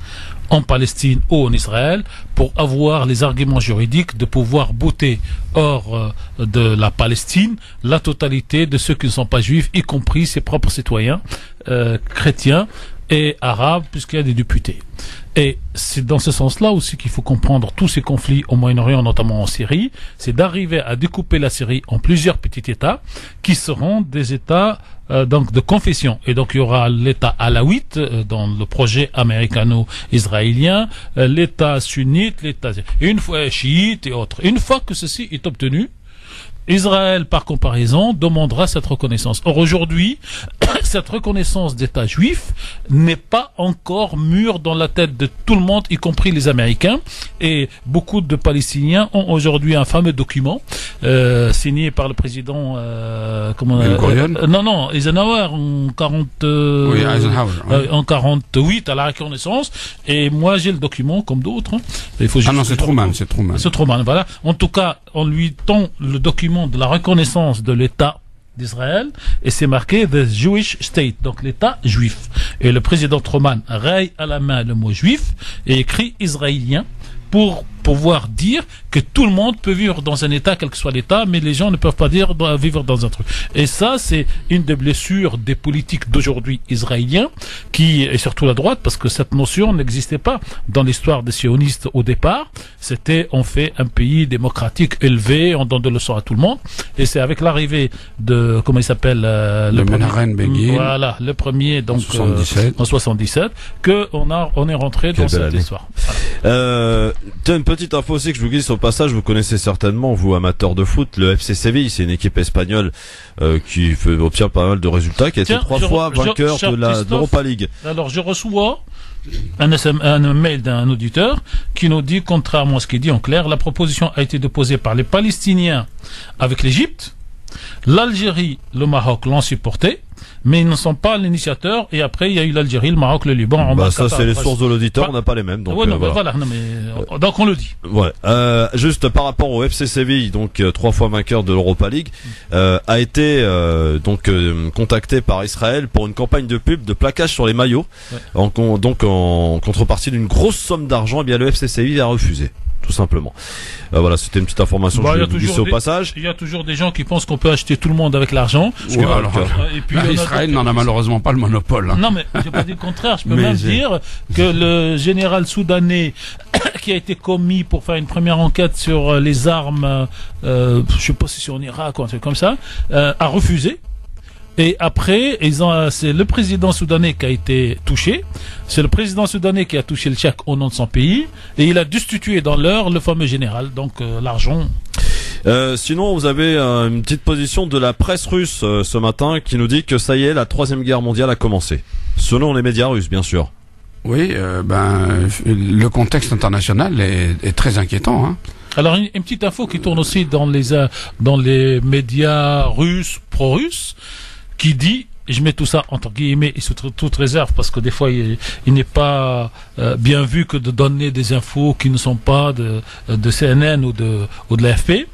en Palestine ou en Israël, pour avoir les arguments juridiques de pouvoir bouter hors euh, de la Palestine la totalité de ceux qui ne sont pas juifs, y compris ses propres citoyens euh, chrétiens et arabes, puisqu'il y a des députés. Et c'est dans ce sens-là aussi qu'il faut comprendre tous ces conflits au Moyen-Orient, notamment en Syrie, c'est d'arriver à découper la Syrie en plusieurs petits États qui seront des États euh, donc de confession. Et donc il y aura l'État alaouite euh, dans le projet américano-israélien, euh, l'État sunnite, l'État et une fois chiite et autres. Une fois que ceci est obtenu, Israël, par comparaison, demandera cette reconnaissance. Or, aujourd'hui, cette reconnaissance d'État juif n'est pas encore mûre dans la tête de tout le monde, y compris les Américains. Et beaucoup de Palestiniens ont aujourd'hui un fameux document euh, signé par le président... Euh, comment, euh, euh, non, non, Eisenhower en quarante, euh, oui, Eisenhower, oui. euh, en quarante-huit à la reconnaissance. Et moi, j'ai le document, comme d'autres. Hein. Il faut ah non, c'est Truman, c'est Truman. C'est Truman, voilà. En tout cas, on lui tend le document de la reconnaissance de l'État d'Israël et c'est marqué The Jewish State, donc l'État juif. Et le président Truman raye à la main le mot juif et écrit israélien pour pouvoir dire que tout le monde peut vivre dans un État, quel que soit l'État, mais les gens ne peuvent pas dire vivre dans un truc. Et ça, c'est une des blessures des politiques d'aujourd'hui israéliens, qui, et surtout la droite, parce que cette notion n'existait pas dans l'histoire des sionistes au départ. C'était, on fait un pays démocratique élevé, on donne des leçons à tout le monde. Et c'est avec l'arrivée de, comment il s'appelle, euh, le Menachem Begin. Voilà, le premier, donc, en soixante-dix-sept, euh, en soixante-dix-sept, que on a, on est rentré Quelle dans cette année. histoire. Voilà. Euh, tiens, une petite info aussi que je vous glisse au passage, vous connaissez certainement, vous amateurs de foot, le F C Séville, c'est une équipe espagnole euh, qui fait, obtient pas mal de résultats, qui a Tiens, été trois je, fois je, vainqueur cher de la Christophe, d'Europa League. Alors je reçois un, S M, un mail d'un auditeur qui nous dit, contrairement à ce qu'il dit en clair, la proposition a été déposée par les Palestiniens avec l'Égypte, l'Algérie, le Maroc l'ont supporté, mais ils ne sont pas l'initiateur. Et après, il y a eu l'Algérie, le Maroc, le Liban. Bah ça, c'est les sources de l'auditeur, on n'a pas les mêmes. Donc, ouais, non, euh, voilà. voilà, non, mais, donc on le dit. Ouais. Euh, juste par rapport au F C Séville, donc euh, trois fois vainqueur de l'Europa League, euh, a été euh, donc euh, contacté par Israël pour une campagne de pub de plaquage sur les maillots, ouais. en, donc en contrepartie d'une grosse somme d'argent. Eh bien, le F C Séville a refusé. Tout simplement. Euh, voilà, c'était une petite information bah, que je vais vous glisser au des, passage. Il y a toujours des gens qui pensent qu'on peut acheter tout le monde avec l'argent. Ouais, alors, et puis, bah, Israël n'en a malheureusement pas le monopole. Hein. Non, mais je n'ai pas dit le contraire. Je peux mais même dire que le général soudanais qui a été commis pour faire une première enquête sur les armes, euh, je ne sais pas si c'est en Irak ou un truc comme ça, euh, a refusé. Et après, ils ont, c'est le président soudanais qui a été touché. C'est le président soudanais qui a touché le chèque au nom de son pays. Et il a destitué dans l'heure le fameux général. Donc, euh, l'argent. Euh, sinon, vous avez euh, une petite position de la presse russe euh, ce matin qui nous dit que ça y est, la troisième guerre mondiale a commencé. Selon les médias russes, bien sûr. Oui, euh, ben, le contexte international est, est très inquiétant, hein. Alors, une, une petite info qui tourne aussi dans les, euh, dans les médias russes, pro-russes, qui dit, je mets tout ça entre guillemets et sous toute réserve parce que des fois il, il n'est pas euh, bien vu que de donner des infos qui ne sont pas de, de C N N ou de, ou de l'A F P.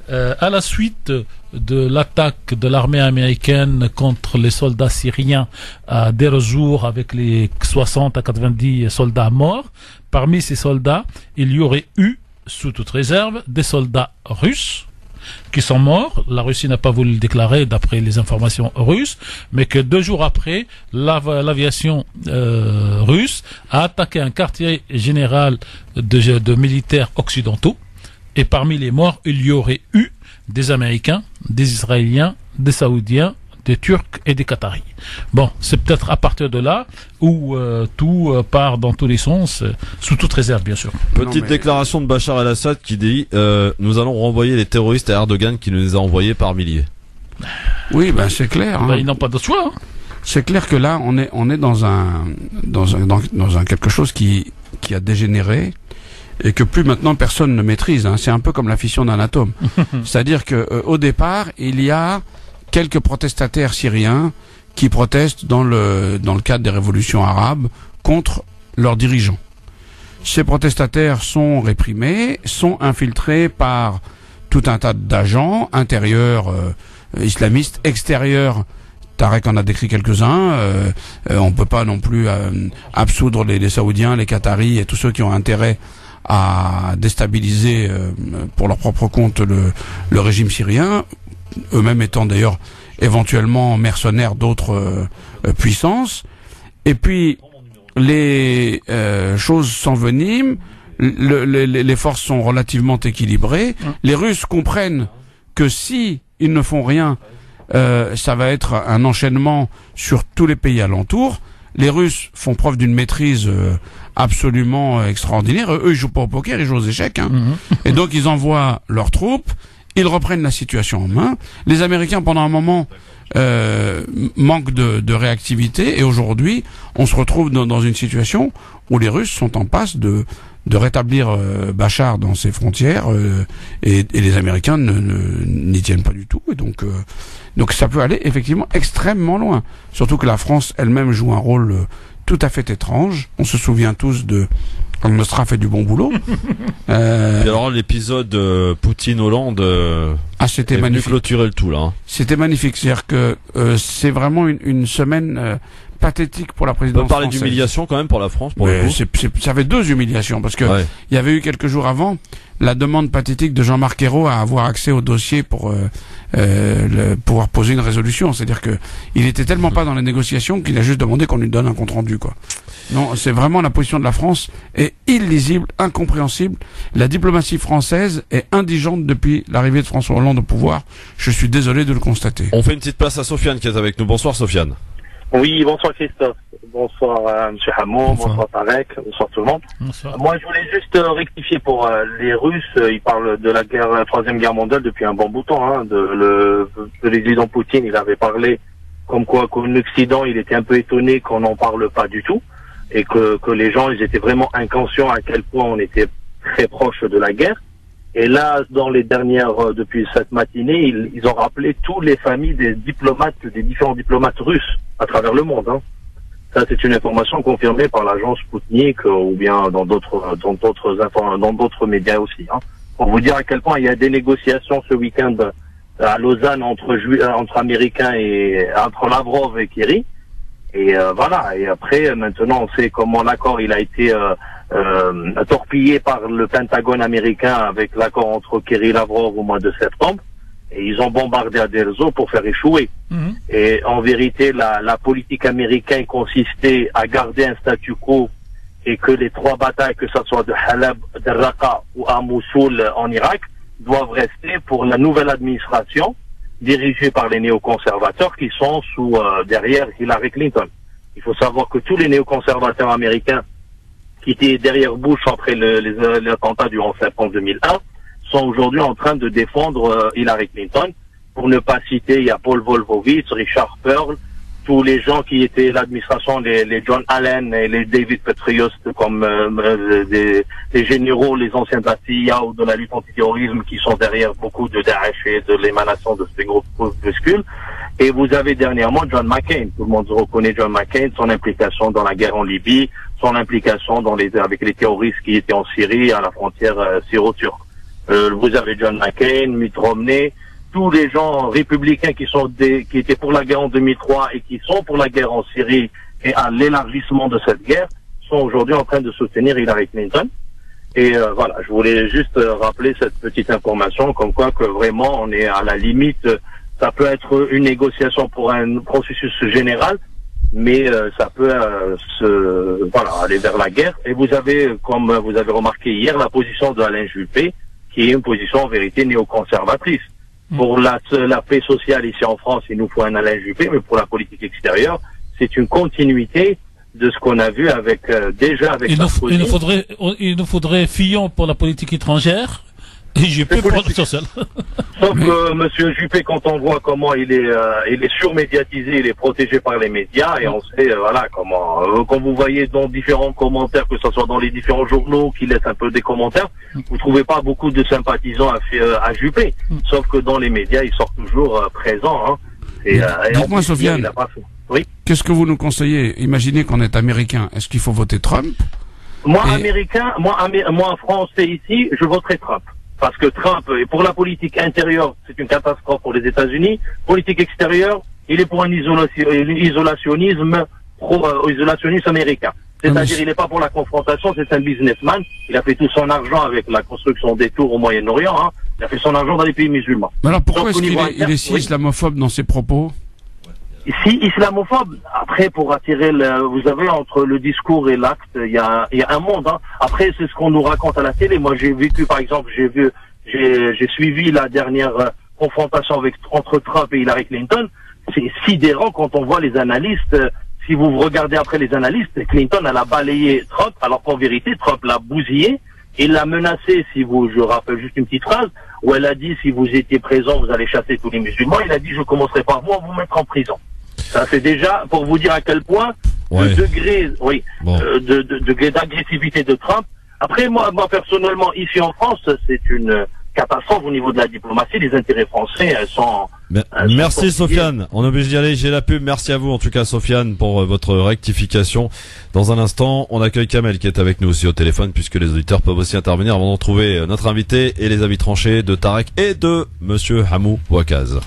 Euh, à la suite de l'attaque de l'armée américaine contre les soldats syriens à Deir ez-Zor avec les soixante à quatre-vingt-dix soldats morts, parmi ces soldats, il y aurait eu, sous toute réserve, des soldats russes qui sont morts. La Russie n'a pas voulu le déclarer d'après les informations russes, mais que deux jours après, l'av- l'aviation euh, russe a attaqué un quartier général de, de militaires occidentaux, et parmi les morts, il y aurait eu des Américains, des Israéliens, des Saoudiens, des Turcs et des Qataris. Bon, c'est peut-être à partir de là où euh, tout euh, part dans tous les sens, euh, sous toute réserve bien sûr. Petite Non, mais... déclaration de Bachar el-Assad qui dit euh, nous allons renvoyer les terroristes à Erdogan qui nous les a envoyés par milliers. Oui, ben c'est clair. Hein. Ben, ils n'ont pas de choix. Hein. C'est clair que là, on est on est dans un dans un dans, dans un quelque chose qui qui a dégénéré et que plus maintenant personne ne maîtrise. Hein. C'est un peu comme la fission d'un atome. C'est-à-dire que euh, au départ, il y a quelques protestataires syriens qui protestent dans le dans le cadre des révolutions arabes contre leurs dirigeants. Ces protestataires sont réprimés, sont infiltrés par tout un tas d'agents intérieurs euh, islamistes, extérieurs. Tarek en a décrit quelques-uns. Euh, euh, on peut pas non plus euh, absoudre les, les Saoudiens, les Qataris et tous ceux qui ont intérêt à déstabiliser euh, pour leur propre compte le, le régime syrien, eux-mêmes étant d'ailleurs éventuellement mercenaires d'autres euh, puissances. Et puis les euh, choses s'enveniment, le, le, les forces sont relativement équilibrées. Les Russes comprennent que si ils ne font rien, euh, ça va être un enchaînement sur tous les pays alentours. Les Russes font preuve d'une maîtrise euh, absolument extraordinaire. Eux, ils jouent pas au poker, ils jouent aux échecs. Hein. Mmh. Et donc, ils envoient leurs troupes, ils reprennent la situation en main. Les Américains, pendant un moment, euh, manquent de, de réactivité. Et aujourd'hui, on se retrouve dans, dans une situation où les Russes sont en passe de, de rétablir euh, Bachar dans ses frontières. Euh, et, et les Américains ne, ne, n'y tiennent pas du tout. Et donc... Euh, Donc ça peut aller effectivement extrêmement loin. Surtout que la France elle-même joue un rôle euh, tout à fait étrange. On se souvient tous de Al-Nosra fait du bon boulot. euh... Et alors l'épisode euh, Poutine-Hollande euh, ah, c'était est magnifique. venu clôturer le tout là. Hein. C'était magnifique. C'est-à-dire que euh, c'est vraiment une, une semaine euh, pathétique pour la présidence On peut parler française. d'humiliation quand même pour la France pour Mais le coup. c'est, c'est, ça fait deux humiliations parce que ouais. il y avait eu quelques jours avant la demande pathétique de Jean-Marc Ayrault à avoir accès au dossier pour euh, euh, le, pouvoir poser une résolution. C'est-à-dire que il était tellement pas dans les négociations qu'il a juste demandé qu'on lui donne un compte rendu, quoi. Non, c'est vraiment la position de la France est illisible, incompréhensible. La diplomatie française est indigente depuis l'arrivée de François Hollande au pouvoir. Je suis désolé de le constater. On fait une petite place à Sofiane qui est avec nous. Bonsoir Sofiane. Oui, bonsoir Christophe. Bonsoir euh, Monsieur Hamon, bonsoir. bonsoir Tarek, bonsoir tout le monde. Bonsoir. Moi, je voulais juste euh, rectifier pour euh, les Russes. Euh, ils parlent de la guerre, la troisième guerre mondiale depuis un bon bout de temps. Hein, de le, de l'ex-président Poutine, il avait parlé comme quoi qu'en Occident, il était un peu étonné qu'on n'en parle pas du tout et que que les gens, ils étaient vraiment inconscients à quel point on était très proche de la guerre. Et là, dans les dernières, euh, depuis cette matinée, ils, ils ont rappelé toutes les familles des diplomates, des différents diplomates russes à travers le monde. Hein. Ça, c'est une information confirmée par l'agence Sputnik euh, ou bien dans d'autres, dans d'autres, dans d'autres médias aussi. Hein. Pour vous dire à quel point il y a des négociations ce week-end à Lausanne entre ju- entre Américains et entre Lavrov et Kerry. Et euh, voilà. Et après, maintenant, on sait comment l'accord il a été euh, euh, torpillé par le Pentagone américain avec l'accord entre Kerry et Lavrov au mois de septembre. Et ils ont bombardé à Deir ez-Zor pour faire échouer. Mmh. Et en vérité, la, la politique américaine consistait à garder un statu quo et que les trois batailles, que ce soit de Halab, de Raqqa ou à Mossoul en Irak, doivent rester pour la nouvelle administration dirigée par les néoconservateurs qui sont sous euh, derrière Hillary Clinton. Il faut savoir que tous les néoconservateurs américains qui étaient derrière Bush après le, les, les attentats du onze septembre deux mille un sont aujourd'hui en train de défendre euh, Hillary Clinton. Pour ne pas citer, il y a Paul Wolfowitz, Richard Perle, tous les gens qui étaient l'administration, les, les John Allen et les David Petraeus, comme euh, des, des généraux, les anciens de la C I A ou de la lutte antiterrorisme qui sont derrière beaucoup de Daesh et de l'émanation de ces groupes groupuscules. Et vous avez dernièrement John McCain. Tout le monde reconnaît John McCain, son implication dans la guerre en Libye, son implication dans les, avec les terroristes qui étaient en Syrie à la frontière euh, syro-turque. Euh, vous avez John McCain, Mitt Romney, tous les gens républicains qui sont des, qui étaient pour la guerre en deux mille trois et qui sont pour la guerre en Syrie et à l'élargissement de cette guerre sont aujourd'hui en train de soutenir Hillary Clinton. Et euh, voilà, je voulais juste euh, rappeler cette petite information comme quoi que vraiment on est à la limite. Ça peut être une négociation pour un processus général, mais euh, ça peut euh, se voilà aller vers la guerre. Et vous avez, comme vous avez remarqué hier, la position d'Alain Juppé, qui est une position en vérité néoconservatrice. Mmh. Pour la, la paix sociale ici en France, il nous faut un Alain Juppé, mais pour la politique extérieure, c'est une continuité de ce qu'on a vu avec euh, déjà avec il Sarkozy. Nous, il nous faudrait, il nous faudrait Fillon pour la politique étrangère. Et Juppé pour la sociale. Sauf que Monsieur Juppé, quand on voit comment il est, euh, il est surmédiatisé, il est protégé par les médias, et on sait, euh, voilà, comment, euh, quand vous voyez dans différents commentaires, que ce soit dans les différents journaux qui laissent un peu des commentaires, vous trouvez pas beaucoup de sympathisants à, à Juppé. Sauf que dans les médias, il sort toujours euh, présent. Hein. Et, euh, et dites-moi, Sofiane, oui. Qu'est-ce que vous nous conseillez? Imaginez qu'on est américain. Est-ce qu'il faut voter Trump? Moi, et... américain, moi, amé moi, français ici, je voterai Trump. Parce que Trump, pour la politique intérieure, c'est une catastrophe pour les États-Unis. Politique extérieure, il est pour un isolationnisme, pro, euh, isolationnisme américain. C'est-à-dire, il n'est pas pour la confrontation, c'est un businessman. Il a fait tout son argent avec la construction des tours au Moyen-Orient. Hein. Il a fait son argent dans les pays musulmans. Mais alors pourquoi est-ce qu'il est, inter... il est si oui. islamophobe dans ses propos? Si islamophobe, après pour attirer le, vous savez, entre le discours et l'acte, il y a, il y a un monde. Hein. Après, c'est ce qu'on nous raconte à la télé. Moi, j'ai vécu, par exemple, j'ai vu, j'ai, j'ai suivi la dernière euh, confrontation avec entre Trump et Hillary Clinton. C'est sidérant quand on voit les analystes. Euh, si vous regardez après les analystes, Clinton elle a balayé Trump, alors qu'en vérité, Trump l'a bousillé. Il l'a menacé, si vous, je rappelle juste une petite phrase, où elle a dit, si vous étiez présent, vous allez chasser tous les musulmans. Il a dit, je commencerai par vous à vous mettre en prison. Ça, c'est déjà pour vous dire à quel point ouais. le degré, oui, bon. euh, de, de, degré d'agressivité de Trump. Après, moi, moi, personnellement, ici en France, c'est une catastrophe au niveau de la diplomatie. Les intérêts français elles sont... Mais, elles merci sont Sofiane. On est obligé d'y aller. J'ai la pub. Merci à vous, en tout cas, Sofiane, pour euh, votre rectification. Dans un instant, on accueille Kamel qui est avec nous aussi au téléphone, puisque les auditeurs peuvent aussi intervenir avant de retrouver euh, notre invité et les avis tranchés de Tarek et de Monsieur Hamou Bouakaz.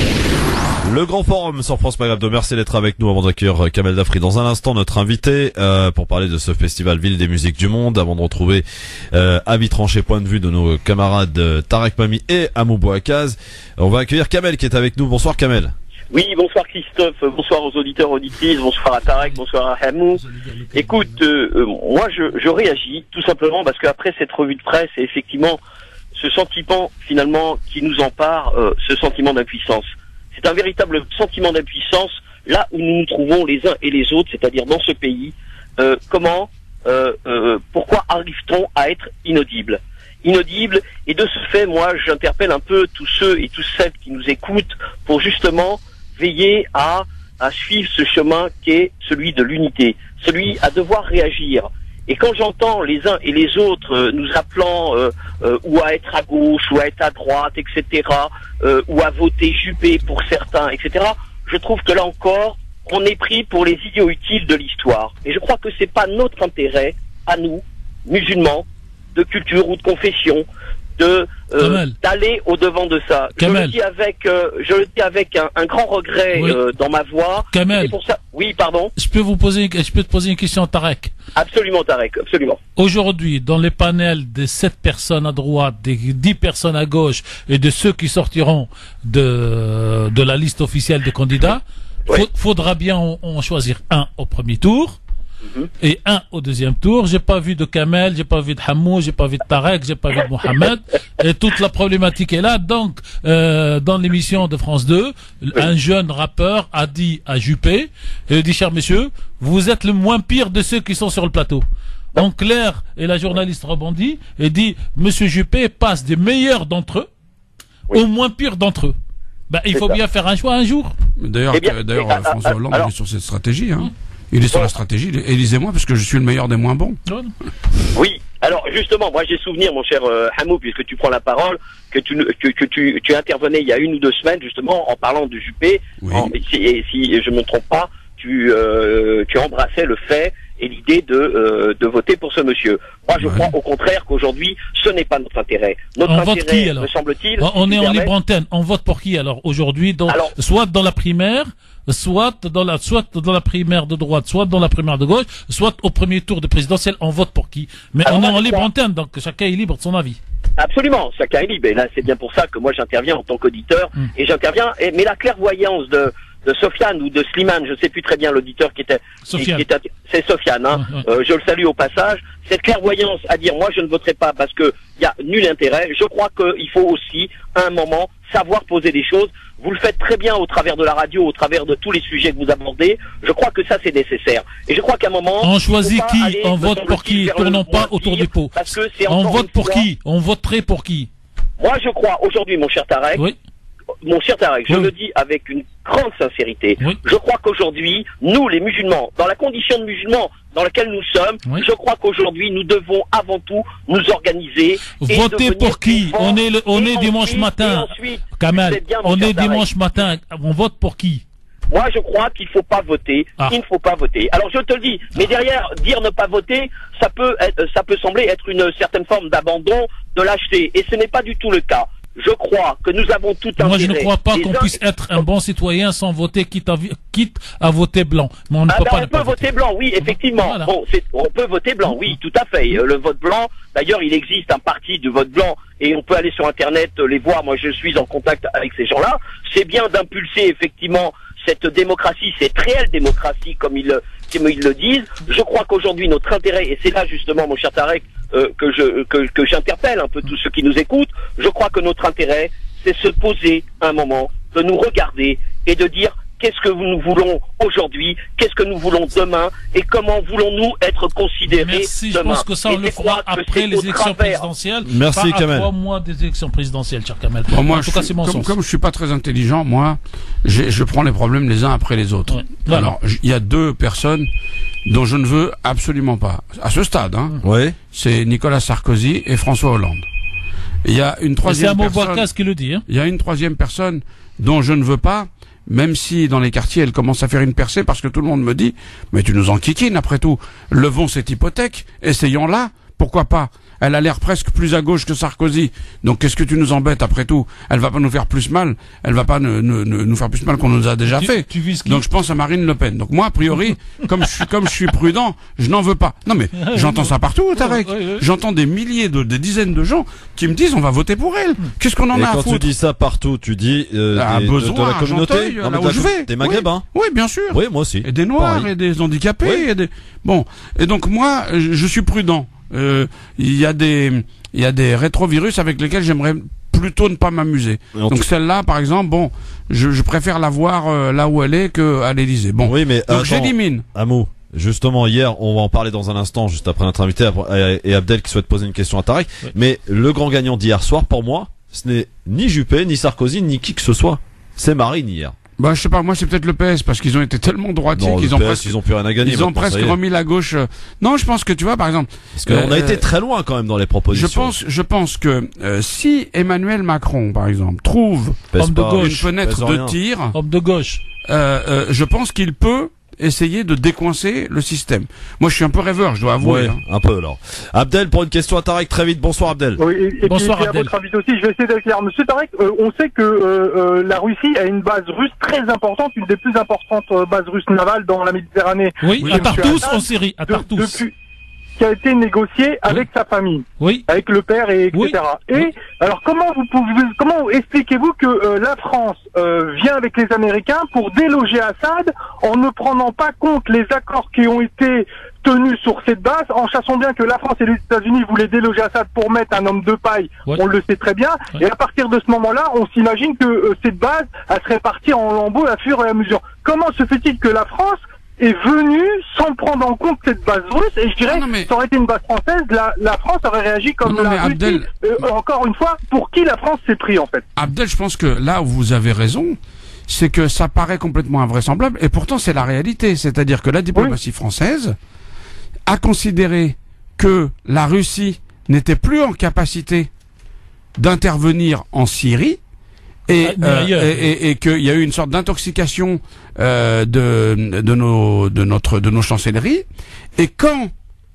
Le grand forum sur France Maghreb, de merci d'être avec nous avant d'accueillir Kamel Dafri. Dans un instant, notre invité euh, pour parler de ce festival Ville des musiques du monde, avant de retrouver euh, avis tranché, point de vue de nos camarades euh, Tarek Mami et Hamou Bouakaz. On va accueillir Kamel qui est avec nous. Bonsoir Kamel. Oui, bonsoir Christophe, bonsoir aux auditeurs, auditrices, bonsoir à Tarek, bonsoir à Hamou. Écoute, euh, moi je, je réagis tout simplement parce qu'après cette revue de presse, et effectivement ce sentiment finalement qui nous empare, euh, ce sentiment d'impuissance. C'est un véritable sentiment d'impuissance là où nous nous trouvons les uns et les autres, c'est-à-dire dans ce pays. Euh, comment, euh, euh, pourquoi arrive-t-on à être inaudible Inaudible, et de ce fait, moi, j'interpelle un peu tous ceux et toutes celles qui nous écoutent pour justement veiller à, à suivre ce chemin qu'est celui de l'unité, celui à devoir réagir. Et quand j'entends les uns et les autres euh, nous appelant euh, euh, ou à être à gauche, ou à être à droite, et cetera, euh, ou à voter Juppé pour certains, et cetera, je trouve que là encore, on est pris pour les idiots utiles de l'histoire. Et je crois que c'est pas notre intérêt, à nous, musulmans, de culture ou de confession, de euh, d'aller au devant de ça. Kamel. Je le dis avec, euh, je le dis avec un, un grand regret oui. euh, dans ma voix. Kamel. C'est pour ça. Oui, pardon. Je peux vous poser, je peux te poser une question, Tarek. Absolument, Tarek, absolument. Aujourd'hui, dans les panels des sept personnes à droite, des dix personnes à gauche et de ceux qui sortiront de de la liste officielle des candidats, oui. faudra bien en, en choisir un au premier tour. Mm-hmm. Et un au deuxième tour. J'ai pas vu de Kamel, j'ai pas vu de Hamou, j'ai pas vu de Tarek, j'ai pas vu de Mohamed. Et toute la problématique est là. Donc, euh, dans l'émission de France deux, un jeune rappeur a dit à Juppé, il dit, cher monsieur, vous êtes le moins pire de ceux qui sont sur le plateau. En clair, et la journaliste rebondit et dit, monsieur Juppé passe des meilleurs d'entre eux oui. au moins pire d'entre eux. Ben, il faut ça. bien faire un choix un jour. D'ailleurs, eh bien, d'ailleurs, euh, François Hollande alors, est sur cette stratégie, hein. Il est sur la stratégie, élisez-moi parce que je suis le meilleur des moins bons. Oui, alors justement, moi j'ai souvenir, mon cher euh, Hamou, puisque tu prends la parole, que tu que, que tu, tu intervenais il y a une ou deux semaines justement en parlant de Juppé, oui. en, si, et si je me trompe pas, tu, euh, tu embrassais le fait et l'idée de, euh, de voter pour ce monsieur. Moi, je ouais. crois au contraire qu'aujourd'hui, ce n'est pas notre intérêt. Notre on intérêt, vote qui, alors me semble-t-il... On, on si est en permets, libre antenne. On vote pour qui, alors, aujourd'hui, dans, alors, soit dans la primaire, soit dans la, soit dans la primaire de droite, soit dans la primaire de gauche, soit au premier tour de présidentiel, on vote pour qui? Mais alors, on est en libre antenne, donc chacun est libre de son avis. Absolument, chacun est libre. Et là, c'est bien pour ça que moi, j'interviens en tant qu'auditeur. Hum. Et j'interviens, et, mais la clairvoyance de... de Sofiane ou de Slimane, je sais plus très bien l'auditeur qui était, qui, qui était c'est Sofiane, hein. Ouais, ouais. Euh, je le salue au passage. Cette clairvoyance à dire moi je ne voterai pas parce que il y a nul intérêt. Je crois qu'il faut aussi à un moment savoir poser des choses. Vous le faites très bien au travers de la radio, au travers de tous les sujets que vous abordez. Je crois que ça c'est nécessaire. Et je crois qu'à un moment on choisit qui, aller, on vote pour qui, tournons pas autour du pot. Parce que c'est on vote pour fois, qui, on voterait pour qui. Moi je crois aujourd'hui, mon cher Tarek. Oui. Mon cher Tarek, je oui. le dis avec une grande sincérité. Oui. Je crois qu'aujourd'hui, nous, les musulmans, dans la condition de musulmans dans laquelle nous sommes, oui. je crois qu'aujourd'hui, nous devons avant tout nous organiser. Voter pour qui? On est, le, on est ensuite, dimanche matin. Ensuite, Kamel, on est dimanche matin. On vote pour qui? Moi, je crois qu'il ne faut pas voter. Ah. Il ne faut pas voter. Alors, je te le dis. Mais derrière, dire ne pas voter, ça peut, être, ça peut sembler être une certaine forme d'abandon, de lâcheté. Et ce n'est pas du tout le cas. Je crois que nous avons tout intérêt. Moi, je ne crois pas qu'on uns... puisse être un bon citoyen sans voter, quitte à, quitte à voter blanc. Mais on ne ah peut ben pas on ne peut pas voter, voter blanc, oui, effectivement. Voilà. Bon, on peut voter blanc, oui, tout à fait. Le vote blanc, d'ailleurs, il existe un parti du vote blanc et on peut aller sur Internet les voir. Moi, je suis en contact avec ces gens-là. C'est bien d'impulser, effectivement, cette démocratie, cette réelle démocratie, comme ils, comme ils le disent. Je crois qu'aujourd'hui, notre intérêt, et c'est là justement, mon cher Tarek, euh, que je que, que j'interpelle un peu tous ceux qui nous écoutent, je crois que notre intérêt, c'est se poser un moment, de nous regarder et de dire qu'est-ce que nous voulons aujourd'hui, qu'est-ce que nous voulons demain et comment voulons-nous être considérés Merci, demain. Je pense que ça, on le fera après les élections présidentielles. Merci, pas Kamel. à trois mois des élections présidentielles, cher Kamel. Bon, moi, en tout cas, c'est mon comme, sens. comme je suis pas très intelligent, moi, je prends les problèmes les uns après les autres. Ouais. Voilà. Alors, il y a deux personnes dont je ne veux absolument pas, à ce stade, hein. Ouais. C'est Nicolas Sarkozy et François Hollande. Il y a une troisième personne. Qui le dit, hein. Il y a une troisième personne dont je ne veux pas, même si dans les quartiers elle commence à faire une percée parce que tout le monde me dit, mais tu nous enquiquines après tout. Levons cette hypothèque, essayons-la, pourquoi pas. Elle a l'air presque plus à gauche que Sarkozy. Donc qu'est-ce que tu nous embêtes après tout? Elle va pas nous faire plus mal. Elle va pas ne, ne, ne, nous faire plus mal qu'on nous a déjà tu, fait. Tu vises qui? Donc je pense à Marine Le Pen. Donc moi, a priori, comme je suis, comme je suis prudent, je n'en veux pas. Non mais, j'entends ça partout, Tarek. Ouais, ouais, ouais. J'entends des milliers de, des dizaines de gens qui me disent on va voter pour elle. Qu'est-ce qu'on en et a à foutre? quand tu dis ça partout, tu dis, euh, à des, besoin, de, de la communauté? Non, mais là où je vais. Des maghrébins? Oui, oui, bien sûr. Oui, moi aussi. Et des noirs, pareil. Et des handicapés, oui. et des, bon. Et donc moi, je, je suis prudent. Euh, il y a des, il y a des rétrovirus avec lesquels j'aimerais plutôt ne pas m'amuser. Donc celle-là, par exemple, bon, je, je préfère la voir euh, là où elle est qu'à l'Élysée. Bon, oui, mais donc j'élimine. Amou, justement, hier, on va en parler dans un instant, juste après notre invité et Abdel qui souhaite poser une question à Tarek. Oui. Mais le grand gagnant d'hier soir, pour moi, ce n'est ni Juppé, ni Sarkozy, ni qui que ce soit. C'est Marine hier. Bah je sais pas, moi c'est peut-être le P S parce qu'ils ont été tellement droitiers qu'ils ont P S, presque ils ont plus rien à gagner. Ils ont presque remis la gauche. Non, je pense que tu vois par exemple. Parce qu'on euh, a été très loin quand même dans les propositions. Je pense, je pense que euh, si Emmanuel Macron par exemple trouve homme de gauche, une fenêtre de tir, homme de gauche, euh, euh, je pense qu'il peut essayer de décoincer le système. Moi, je suis un peu rêveur, je dois avouer. Ouais, hein. Un peu alors. Abdel, pour une question à Tarek, très vite. Bonsoir Abdel. Oui, et, et Bonsoir puis, Abdel. À votre avis aussi, je vais essayer d'être clair. Monsieur Tarek, euh, on sait que euh, euh, la Russie a une base russe très importante, une des plus importantes euh, bases russes navales dans la Méditerranée. Oui, oui à Tartous en Syrie, à Tartous. De, depuis, qui a été négocié avec oui. sa famille, oui, avec le père et etc. Oui. Et oui. alors comment vous pouvez, comment expliquez-vous que euh, la France euh, vient avec les Américains pour déloger Assad en ne prenant pas compte les accords qui ont été tenus sur cette base, en sachant bien que la France et les États-Unis voulaient déloger Assad pour mettre un homme de paille, ouais. on le sait très bien. Ouais. Et à partir de ce moment-là, on s'imagine que euh, cette base, elle serait partie en lambeaux à fur et à mesure. Comment se fait-il que la France est venue sans prendre en compte cette base russe, et je dirais, non, mais... ça aurait été une base française, la, la France aurait réagi comme non, non, la Russie. Abdel... Euh, encore une fois, pour qui la France s'est pris en fait. Abdel, je pense que là où vous avez raison, c'est que ça paraît complètement invraisemblable, et pourtant c'est la réalité. C'est-à-dire que la diplomatie oui. française a considéré que la Russie n'était plus en capacité d'intervenir en Syrie, et, euh, et, et, et qu'il y a eu une sorte d'intoxication euh, de, de, nos, de, notre, de nos chancelleries. Et quand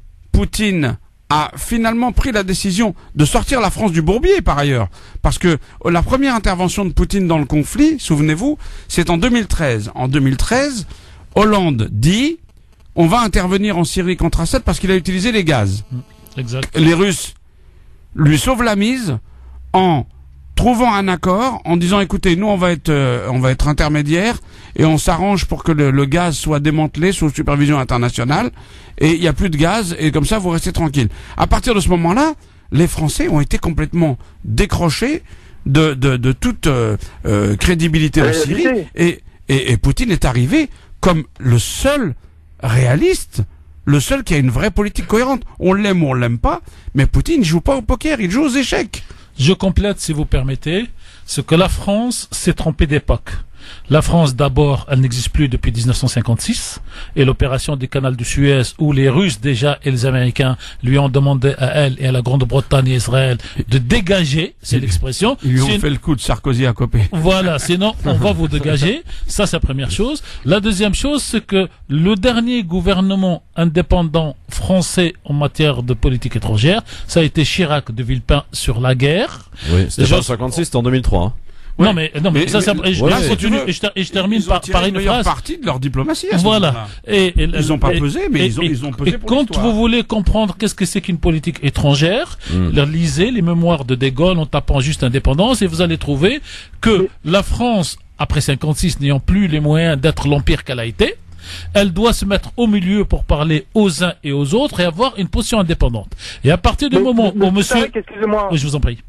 Poutine a finalement pris la décision de sortir la France du bourbier, par ailleurs, parce que la première intervention de Poutine dans le conflit, souvenez-vous, c'est en deux mille treize. En deux mille treize, Hollande dit on va intervenir en Syrie contre Assad parce qu'il a utilisé les gaz. Exact. Les Russes lui sauvent la mise en trouvant un accord, en disant écoutez, nous on va être euh, on va être intermédiaire et on s'arrange pour que le, le gaz soit démantelé sous supervision internationale et il n'y a plus de gaz et comme ça vous restez tranquille. À partir de ce moment-là, les Français ont été complètement décrochés de de, de toute euh, euh, crédibilité en Syrie et, et et Poutine est arrivé comme le seul réaliste, le seul qui a une vraie politique cohérente. On l'aime ou on l'aime pas, mais Poutine ne joue pas au poker, il joue aux échecs. Je complète, si vous permettez, ce que la France s'est trompée d'époque. La France, d'abord, elle n'existe plus depuis mille neuf cent cinquante-six, et l'opération du canal du Suez, où les Russes déjà et les Américains lui ont demandé à elle et à la Grande-Bretagne et Israël de dégager, c'est l'expression. Ils lui ont Sin... fait le coup de Sarkozy à Copé. Voilà, sinon on va vous dégager. Ça, c'est la première chose. La deuxième chose, c'est que le dernier gouvernement indépendant français en matière de politique étrangère, ça a été Chirac de Villepin sur la guerre. Oui, c'était pas en cinquante-six, c'était en deux mille trois. Hein. Ouais. Non mais non mais, mais ça, ça mais, je, ouais, je continue et je, et je termine ils par, par une phrase. Partie de leur diplomatie. À ce voilà. Et, et, ils n'ont pas et, pesé, mais et, ils ont, et, ils ont pesé et pour quand l'histoire. vous voulez comprendre qu'est-ce que c'est qu'une politique étrangère, mm. lisez les mémoires de De Gaulle en tapant juste indépendance et vous allez trouver que la France, après cinquante-six, n'ayant plus les moyens d'être l'empire qu'elle a été, elle doit se mettre au milieu pour parler aux uns et aux autres et avoir une position indépendante. Et à partir du mais, moment mais, où monsieur, excusez-moi. Oui, je vous en prie.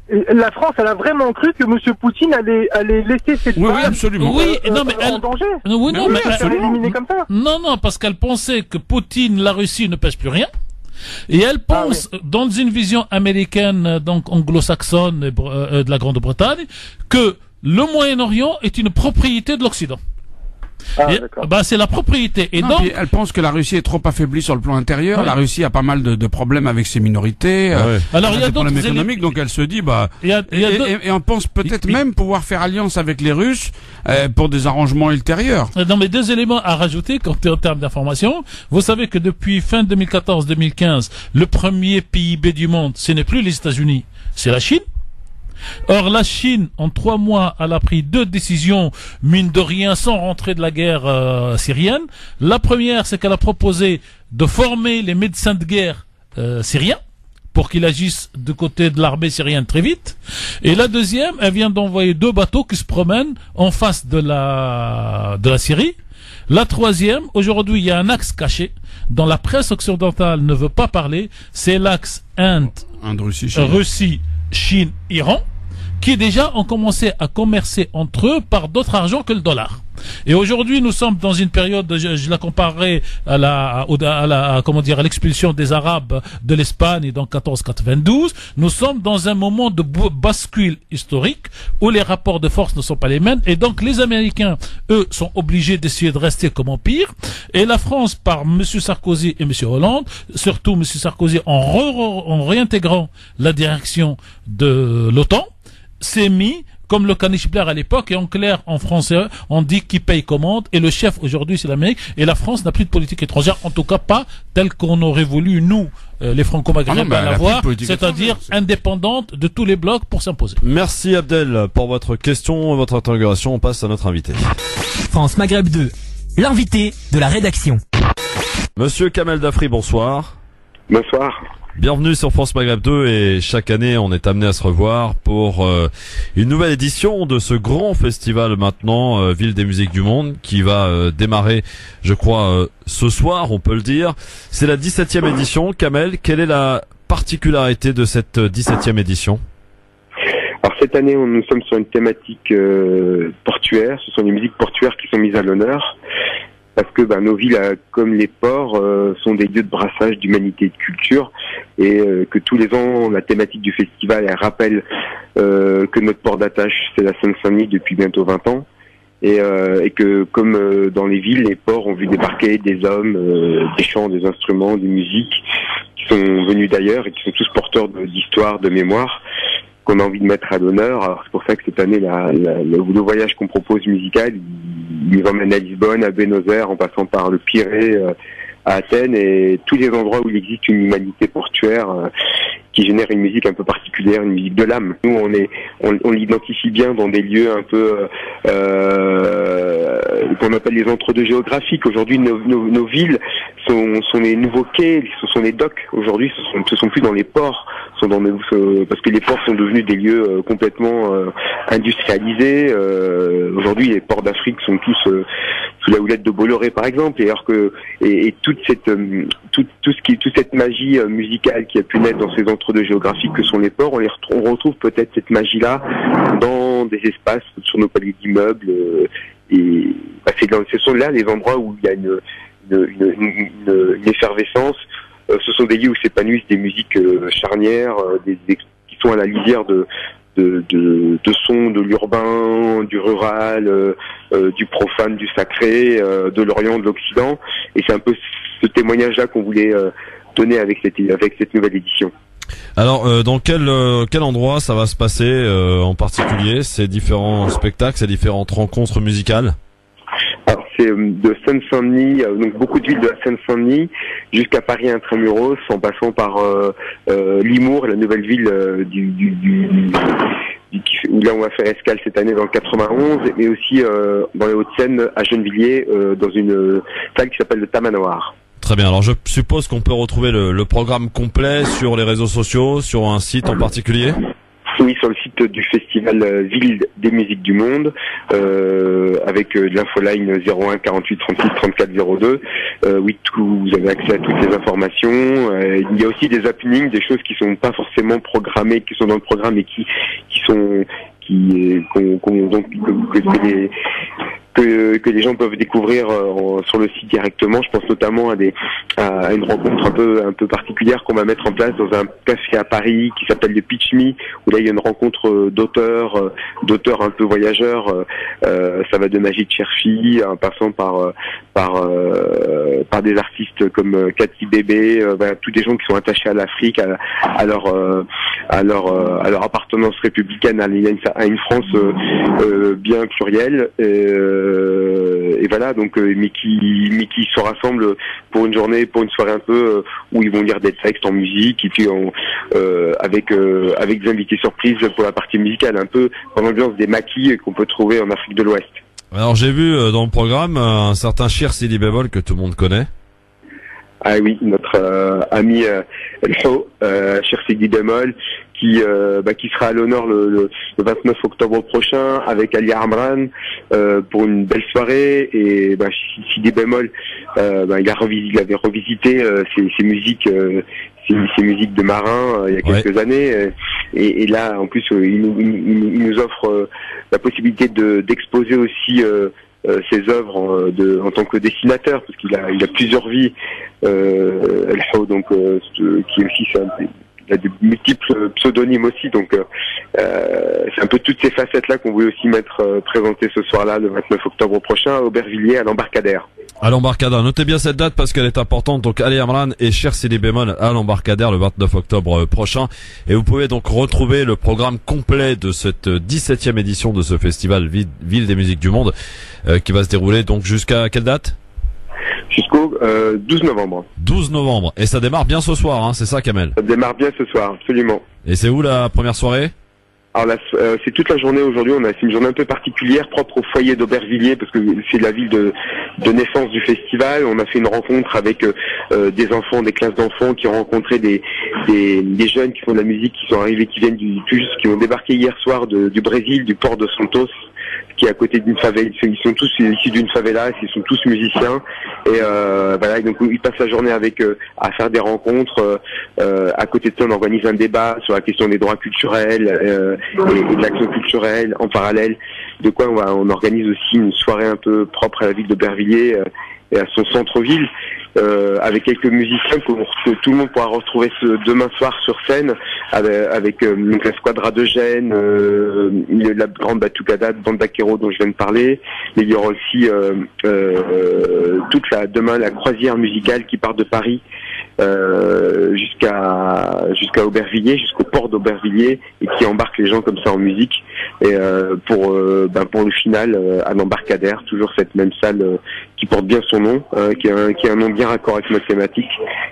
La France, elle a vraiment cru que M. Poutine allait, allait laisser cette oui, femme oui, absolument. Oui, euh, non, mais euh, elle... en danger. Oui, non, oui, mais elle éliminer comme ça. Non, non, parce qu'elle pensait que Poutine, la Russie, ne pèse plus rien. Et elle pense, ah, oui. dans une vision américaine, donc anglo-saxonne euh, de la Grande-Bretagne, que le Moyen-Orient est une propriété de l'Occident. Ah, et, bah, c'est la propriété. Et non, donc, elle pense que la Russie est trop affaiblie sur le plan intérieur. Oui. La Russie a pas mal de, de problèmes avec ses minorités. Ah, ouais. euh, Alors il y a des problèmes éli... économiques, donc elle se dit bah il y a, il y a et, deux... et, et on pense peut-être il... même pouvoir faire alliance avec les Russes euh, pour des arrangements ultérieurs. Non, mais deux éléments à rajouter quand en termes d'information. Vous savez que depuis fin deux mille quatorze deux mille quinze, le premier P I B du monde, ce n'est plus les États-Unis, c'est la Chine. Or, la Chine, en trois mois, elle a pris deux décisions, mine de rien, sans rentrer de la guerre euh, syrienne. La première, c'est qu'elle a proposé de former les médecins de guerre euh, syriens pour qu'ils agissent du côté de l'armée syrienne très vite. Et la deuxième, elle vient d'envoyer deux bateaux qui se promènent en face de la, de la Syrie. La troisième, aujourd'hui, il y a un axe caché dont la presse occidentale ne veut pas parler. C'est l'axe Inde, Inde Russie, Chine. Russie, Chine, Iran, qui déjà ont commencé à commercer entre eux par d'autres argents que le dollar. Et aujourd'hui, nous sommes dans une période, je, je la comparerai à la, à la, à, comment dire, à l'expulsion des Arabes de l'Espagne dans quatorze quatre-vingt-douze. Nous sommes dans un moment de bascule historique où les rapports de force ne sont pas les mêmes. Et donc, les Américains, eux, sont obligés d'essayer de rester comme empire. Et la France, par M. Sarkozy et M. Hollande, surtout M. Sarkozy, en, re, en réintégrant la direction de l'OTAN, s'est mis comme le caniche Blair à l'époque, et en clair, en français, on dit qui paye commande, et le chef aujourd'hui c'est l'Amérique, et la France n'a plus de politique étrangère, en tout cas pas telle qu'on aurait voulu, nous, euh, les franco-maghrébins, ah l'avoir, c'est-à-dire indépendante de tous les blocs pour s'imposer. Merci Abdel pour votre question, votre interrogation, on passe à notre invité. France Maghreb deux, l'invité de la rédaction. Monsieur Kamel Dafri, bonsoir. Bonsoir. Bienvenue sur France Maghreb deux et chaque année on est amené à se revoir pour euh, une nouvelle édition de ce grand festival maintenant, euh, Ville des musiques du monde, qui va euh, démarrer, je crois, euh, ce soir, on peut le dire. C'est la dix-septième édition. Kamel, quelle est la particularité de cette dix-septième édition ? Alors cette année, nous sommes sur une thématique euh, portuaire. Ce sont les musiques portuaires qui sont mises à l'honneur. Parce que ben, nos villes, comme les ports, euh, sont des lieux de brassage d'humanité et de culture, et euh, que tous les ans, la thématique du festival elle rappelle euh, que notre port d'attache, c'est la Seine-Saint-Denis depuis bientôt vingt ans, et, euh, et que comme euh, dans les villes, les ports ont vu débarquer des hommes, euh, des chants, des instruments, des musiques, qui sont venus d'ailleurs et qui sont tous porteurs d'histoire, de mémoire. qu'on a envie de mettre à l'honneur. Alors c'est pour ça que cette année, la, la, le, le voyage qu'on propose musical, il nous emmène à Lisbonne, à Buenos Aires, en passant par le Pirée, euh, à Athènes, et tous les endroits où il existe une humanité portuaire euh, qui génère une musique un peu particulière, une musique de l'âme. Nous, on est, on, on l'identifie bien dans des lieux un peu euh, qu'on appelle les entre-deux géographiques. Aujourd'hui, nos, nos, nos villes sont, sont les nouveaux quais, ce sont les docks. Aujourd'hui, ce sont, ce sont plus dans les ports, sont dans les, euh, parce que les ports sont devenus des lieux euh, complètement euh, industrialisés. Euh, Aujourd'hui, les ports d'Afrique sont tous euh, sous la houlette de Bolloré, par exemple, et alors que et, et toute cette euh, tout, tout ce qui toute cette magie euh, musicale qui a pu naître dans ces entre-deux géographiques que sont les ports, on les retrouve, on retrouve peut-être cette magie-là dans des espaces sur nos paliers d'immeubles. Euh, et bah, c'est dans, ce sont là les endroits où il y a une une, une, une, une effervescence. Euh, ce sont des lieux où s'épanouissent des musiques euh, charnières, euh, des, des, qui sont à la lisière de de, de, de sons de l'urbain, du rural, euh, euh, du profane, du sacré, euh, de l'Orient, de l'Occident. Et c'est un peu ce témoignage-là qu'on voulait euh, donner avec cette, avec cette nouvelle édition. Alors, euh, dans quel euh, quel endroit ça va se passer euh, en particulier, ces différents spectacles, ces différentes rencontres musicales? Alors c'est de Seine-Saint-Denis, euh, donc beaucoup de villes de la Seine-Saint-Denis jusqu'à Paris intramuros, en passant par euh, euh, Limours, la nouvelle ville euh, du, du, du, du, où là on va faire escale cette année dans le quatre-vingt-onze, et aussi euh, dans les Hauts-de-Seine à Gennevilliers, euh, dans une euh, salle qui s'appelle le Tamanoir. Très bien, alors je suppose qu'on peut retrouver le, le programme complet sur les réseaux sociaux, sur un site en particulier? Oui, sur le site du festival euh, Ville des musiques du monde, euh, avec euh, l'infoline zéro un quarante-huit trente-six trente-quatre zéro deux. Euh, oui, tout, vous avez accès à toutes les informations. Euh, il y a aussi des happenings, des choses qui sont pas forcément programmées, qui sont dans le programme et qui qui sont qui qu'on, qu'on, donc que, que les que, que les gens peuvent découvrir euh, sur le site directement. Je pense notamment à des à une rencontre un peu un peu particulière qu'on va mettre en place dans un café à Paris qui s'appelle le Pitch Me, où là il y a une rencontre d'auteurs euh, d'auteurs un peu voyageurs. Euh, ça va de Majid Cherfi en passant par euh, par euh, par des artistes comme Cathy Bébé, euh, ben, tous des gens qui sont attachés à l'Afrique, à, à leur euh, à leur euh, à leur appartenance républicaine, à une, à une France euh, euh, bien plurielle. Et, euh, et voilà, donc euh, mais qui mais qui se rassemblent pour une journée, pour une soirée un peu euh, où ils vont lire des textes en musique, et puis on, euh, avec euh, avec des invités surprises pour la partie musicale, un peu dans l'ambiance des maquis qu'on peut trouver en Afrique de l'Ouest. Alors j'ai vu euh, dans le programme euh, un certain Chir Sidi Bemol que tout le monde connaît. Ah oui, notre euh, ami euh, Elho, euh, Chir Sidi Bemol, qui euh, bah, qui sera à l'honneur le, le, le vingt-neuf octobre prochain avec Ali Amran euh, pour une belle soirée. Et bah, Sidi Bemol, euh, bah, il a revisité, il avait revisité euh, ses, ses musiques, euh, ses, ses musiques de marin euh, il y a quelques ouais. années. Euh, et, et là, en plus, euh, il, il, il nous offre euh, la possibilité de d'exposer aussi euh, euh, ses œuvres en, de, en tant que dessinateur, parce qu'il a il a plusieurs vies. Euh, El donc euh, qui est aussi c'est un, il a de multiples pseudonymes aussi, donc euh, c'est un peu toutes ces facettes-là qu'on voulait aussi mettre euh, présenter ce soir-là, le vingt-neuf octobre prochain, à Aubervilliers, à l'Embarcadère. À l'Embarcadère, notez bien cette date parce qu'elle est importante. Donc Ali Amran et Chir Sidi Bemol à l'Embarcadère le vingt-neuf octobre prochain. Et vous pouvez donc retrouver le programme complet de cette dix-septième édition de ce festival Ville des musiques du monde, euh, qui va se dérouler donc jusqu'à quelle date? Jusqu'au euh, douze novembre. douze novembre. Et ça démarre bien ce soir, hein, c'est ça, Kamel? Ça démarre bien ce soir, absolument. Et c'est où la première soirée? Alors là, euh, c'est toute la journée aujourd'hui. On a c'est une journée un peu particulière, propre au foyer d'Aubervilliers, parce que c'est la ville de, de naissance du festival. On a fait une rencontre avec euh, des enfants, des classes d'enfants qui ont rencontré des, des des jeunes qui font de la musique, qui sont arrivés, qui viennent du plus, qui ont débarqué hier soir de, du Brésil, du port de Santos, qui est à côté d'une favela. Ils sont tous issus d'une favela, ils sont tous musiciens. Et euh, voilà, donc ils passent la journée avec euh, à faire des rencontres. Euh, à côté de ça, on organise un débat sur la question des droits culturels euh, et, et de l'action culturelle en parallèle. De quoi on, va, on organise aussi une soirée un peu propre à la ville d'Aubervilliers euh, et à son centre-ville, euh, avec quelques musiciens que, que tout le monde pourra retrouver ce demain soir sur scène, avec, avec euh, donc la Squadra de Gênes, euh, la grande Batucada de Bande d'Aquero dont je viens de parler, mais il y aura aussi euh, euh, toute la demain la croisière musicale qui part de Paris, euh, jusqu'à jusqu'à Aubervilliers, jusqu'au port d'Aubervilliers, et qui embarque les gens comme ça en musique. Et euh, pour euh, ben pour le final, euh, à l'embarcadère, toujours cette même salle euh, qui porte bien son nom, euh, qui a un, qui a un nom bien raccord avec notre thématique.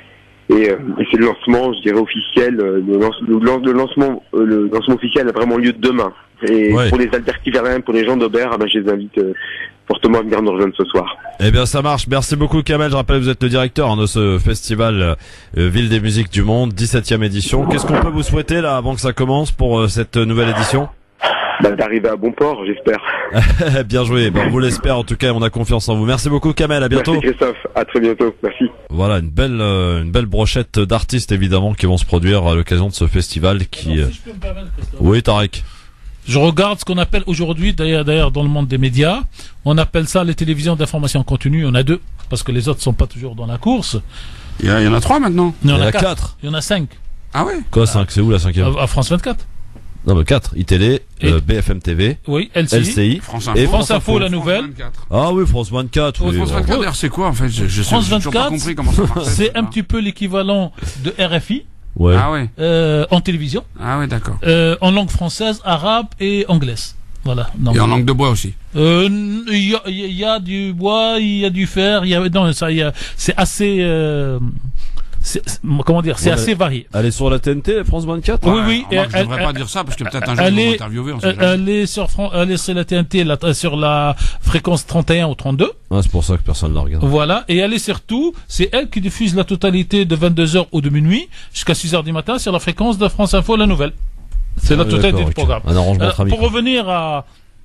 Et, euh, et c'est le lancement, je dirais officiel. Euh, le, lance, le, le lancement, euh, le lancement officiel a vraiment lieu demain. Et ouais. Pour les Alterquivériens, pour les gens d'Aubert, ah ben, je les invite euh, fortement à venir nous rejoindre ce soir. Eh bien, ça marche. Merci beaucoup, Kamel. Je rappelle, vous êtes le directeur hein, de ce festival euh, Ville des Musiques du Monde, dix-septième édition. Qu'est-ce qu'on peut vous souhaiter là avant que ça commence pour euh, cette nouvelle édition? Bah, d'arriver à bon port, j'espère. Bien joué. Ben, on vous l'espère. En tout cas, on a confiance en vous. Merci beaucoup, Kamel. À bientôt. Merci Christophe. À très bientôt. Merci. Voilà, une belle, euh, une belle brochette d'artistes évidemment qui vont se produire à l'occasion de ce festival qui. Alors, si je peux me permettre, oui, Tarek. Je regarde ce qu'on appelle aujourd'hui, d'ailleurs, d'ailleurs, dans le monde des médias, on appelle ça les télévisions d'information continue. On a deux, parce que les autres sont pas toujours dans la course. Il y, a, il y en a trois maintenant. Il y en il y a a quatre. quatre. Il y en a cinq. Ah ouais. Quoi, cinq? C'est où la cinquième? À, à France vingt-quatre. Non, mais quatre. iTélé, euh, B F M T V. Oui, L C I. L C I. France Info. Et France Info, la nouvelle. Ah oui, France vingt-quatre. Oh, oui, France vingt-quatre, d'ailleurs, c'est quoi, en fait? Je, je France sais, j'ai pas compris comment ça marche. C'est un petit peu l'équivalent de R F I. Ouais. Ah ouais. Euh, en télévision. Ah ouais, d'accord. Euh, en langue française, arabe et anglaise. Voilà. Non, et en langue de bois aussi. Euh, il y a, il y a du bois, il y a du fer, il y a, non, ça, il y a, c'est assez, euh, c'est, comment dire, c'est ouais, assez varié. Elle est sur la T N T, France vingt-quatre? Oui, oui. Ouais, je devrais pas dire ça parce que peut-être un jour elle ils vont est, m'interviewer. Elle est sur, elle est sur la T N T, la, sur la fréquence trente et un ou trente-deux. Ah, c'est pour ça que personne ne la regarde. Voilà. Et elle est surtout, c'est elle qui diffuse la totalité de vingt-deux heures ou de minuit jusqu'à six heures du matin sur la fréquence de France Info, la nouvelle. C'est la totalité du programme. Un arrangement Alors, pour revenir à,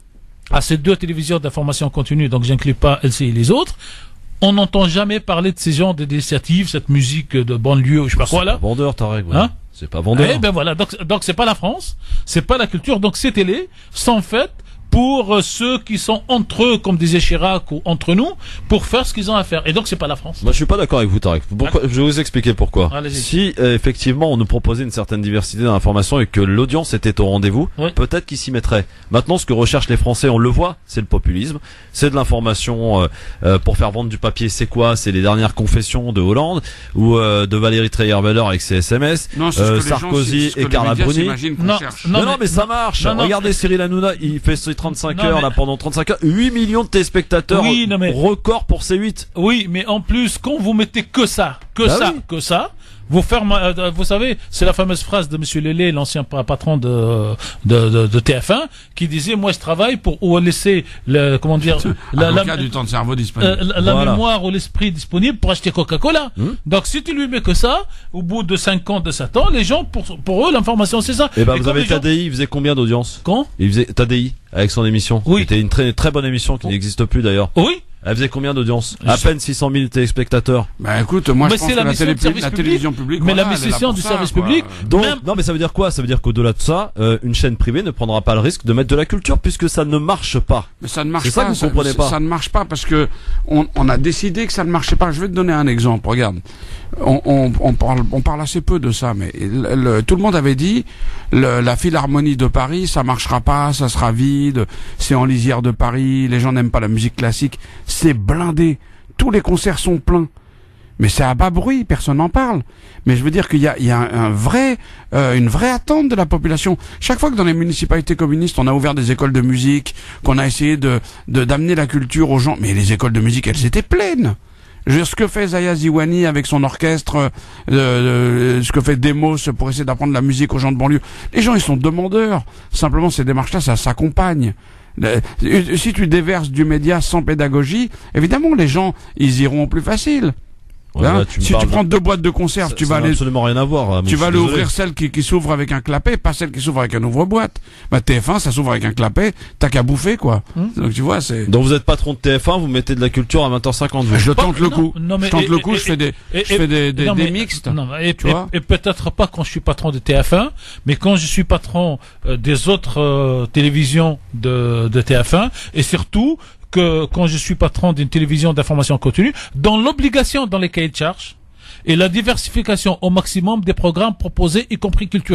à ces deux télévisions d'information continue, donc j'inclus pas L C I et les autres, on n'entend jamais parler de ces genres d'initiatives, cette musique de banlieue ou je sais pas quoi là. C'est pas vendeur, Tarek. Ouais. Hein? C'est pas vendeur. Eh ben voilà, donc donc c'est pas la France, c'est pas la culture, donc ces télés sont faites pour ceux qui sont entre eux, comme disait Chirac, ou entre nous, pour faire ce qu'ils ont à faire. Et donc, c'est pas la France. Moi, je suis pas d'accord avec vous, Tarek. Pourquoi, je vais vous expliquer pourquoi. Allez-y. Si, euh, effectivement, on nous proposait une certaine diversité d'informations et que l'audience était au rendez-vous, oui. peut-être qu'ils s'y mettraient. Maintenant, ce que recherchent les Français, on le voit, c'est le populisme. C'est de l'information, euh, euh, pour faire vendre du papier. C'est quoi? C'est les dernières confessions de Hollande, ou, euh, de Valérie Trierweiler avec ses S M S, non, euh, Sarkozy gens, et Carla Bruni. Non, non, non, mais, mais ça marche. Non, non, Regardez mais... Cyril Hanouna, il fait ses trente-cinq non, heures, mais... là, pendant trente-cinq heures, huit millions de téléspectateurs, oui, non, mais... record pour C huit. Oui, mais en plus, quand vous mettez que ça, que bah ça, oui. que ça, vous fermez, euh, vous savez, c'est la fameuse phrase de Monsieur Lélé, l'ancien patron de, de, de, de T F un, qui disait, moi, je travaille pour ou laisser le, comment dire, la, la, du temps de cerveau disponible. Euh, la, la voilà. mémoire ou l'esprit disponible pour acheter Coca-Cola. Hum. Donc, si tu lui mets que ça, au bout de cinq ans, de sept ans, les gens, pour, pour eux, l'information, c'est ça. Et ben, vous avez gens... T A D I, il faisait combien d'audience? Quand? Il faisait T A D I, avec son émission. Oui. C'était une très, très bonne émission qui oh. n'existe plus d'ailleurs. Oui. Elle faisait combien d'audience? À peine six cent mille téléspectateurs. Bah écoute, moi mais je pense que la, télé la télévision publique, mais voilà, la mission du ça, service quoi. public. Donc, même... non mais ça veut dire quoi? Ça veut dire qu'au-delà de ça, euh, une chaîne privée ne prendra pas le risque de mettre de la culture puisque ça ne marche pas. Mais ça ne marche pas. C'est ça que vous ça, comprenez pas. Ça ne marche pas parce que on, on a décidé que ça ne marchait pas. Je vais te donner un exemple. Regarde, on, on, on parle, on parle assez peu de ça, mais le, le, tout le monde avait dit le, la Philharmonie de Paris, ça marchera pas, ça sera vide, c'est en lisière de Paris, les gens n'aiment pas la musique classique, c'est blindé. Tous les concerts sont pleins. Mais c'est à bas bruit, personne n'en parle. Mais je veux dire qu'il y a, il y a un, un vrai, euh, une vraie attente de la population. Chaque fois que dans les municipalités communistes, on a ouvert des écoles de musique, qu'on a essayé de, de, d'amener la culture aux gens, mais les écoles de musique, elles étaient pleines. Je veux dire, ce que fait Zaya Ziwani avec son orchestre, euh, ce que fait Demos pour essayer d'apprendre la musique aux gens de banlieue. Les gens, ils sont demandeurs. Simplement, ces démarches-là, ça s'accompagne. Si tu déverses du média sans pédagogie, évidemment, les gens, ils iront au plus facile. Ouais, hein là, tu si tu prends de... deux boîtes de conserve, ça, tu ça vas aller absolument rien à voir. Là, tu vas aller ouvrir celle qui, qui s'ouvre avec un clapet, pas celle qui s'ouvre avec un ouvre-boîte. Bah T F un, ça s'ouvre avec un clapet, t'as qu'à bouffer quoi. Hum. Donc tu vois, c'est. Donc vous êtes patron de T F un, vous mettez de la culture à vingt heures cinquante. Je tente le coup. Non, mais je tente et, le coup. Et, je fais des, et, je fais des, des, non, des mais, mixtes. Non, et, tu vois et, et peut-être pas quand je suis patron de T F un, mais quand je suis patron euh, des autres euh, télévisions de, de T F un, et surtout que quand je suis patron d'une télévision d'information continue, dans l'obligation dans les cahiers de charges et la diversification au maximum des programmes proposés, y compris culturels.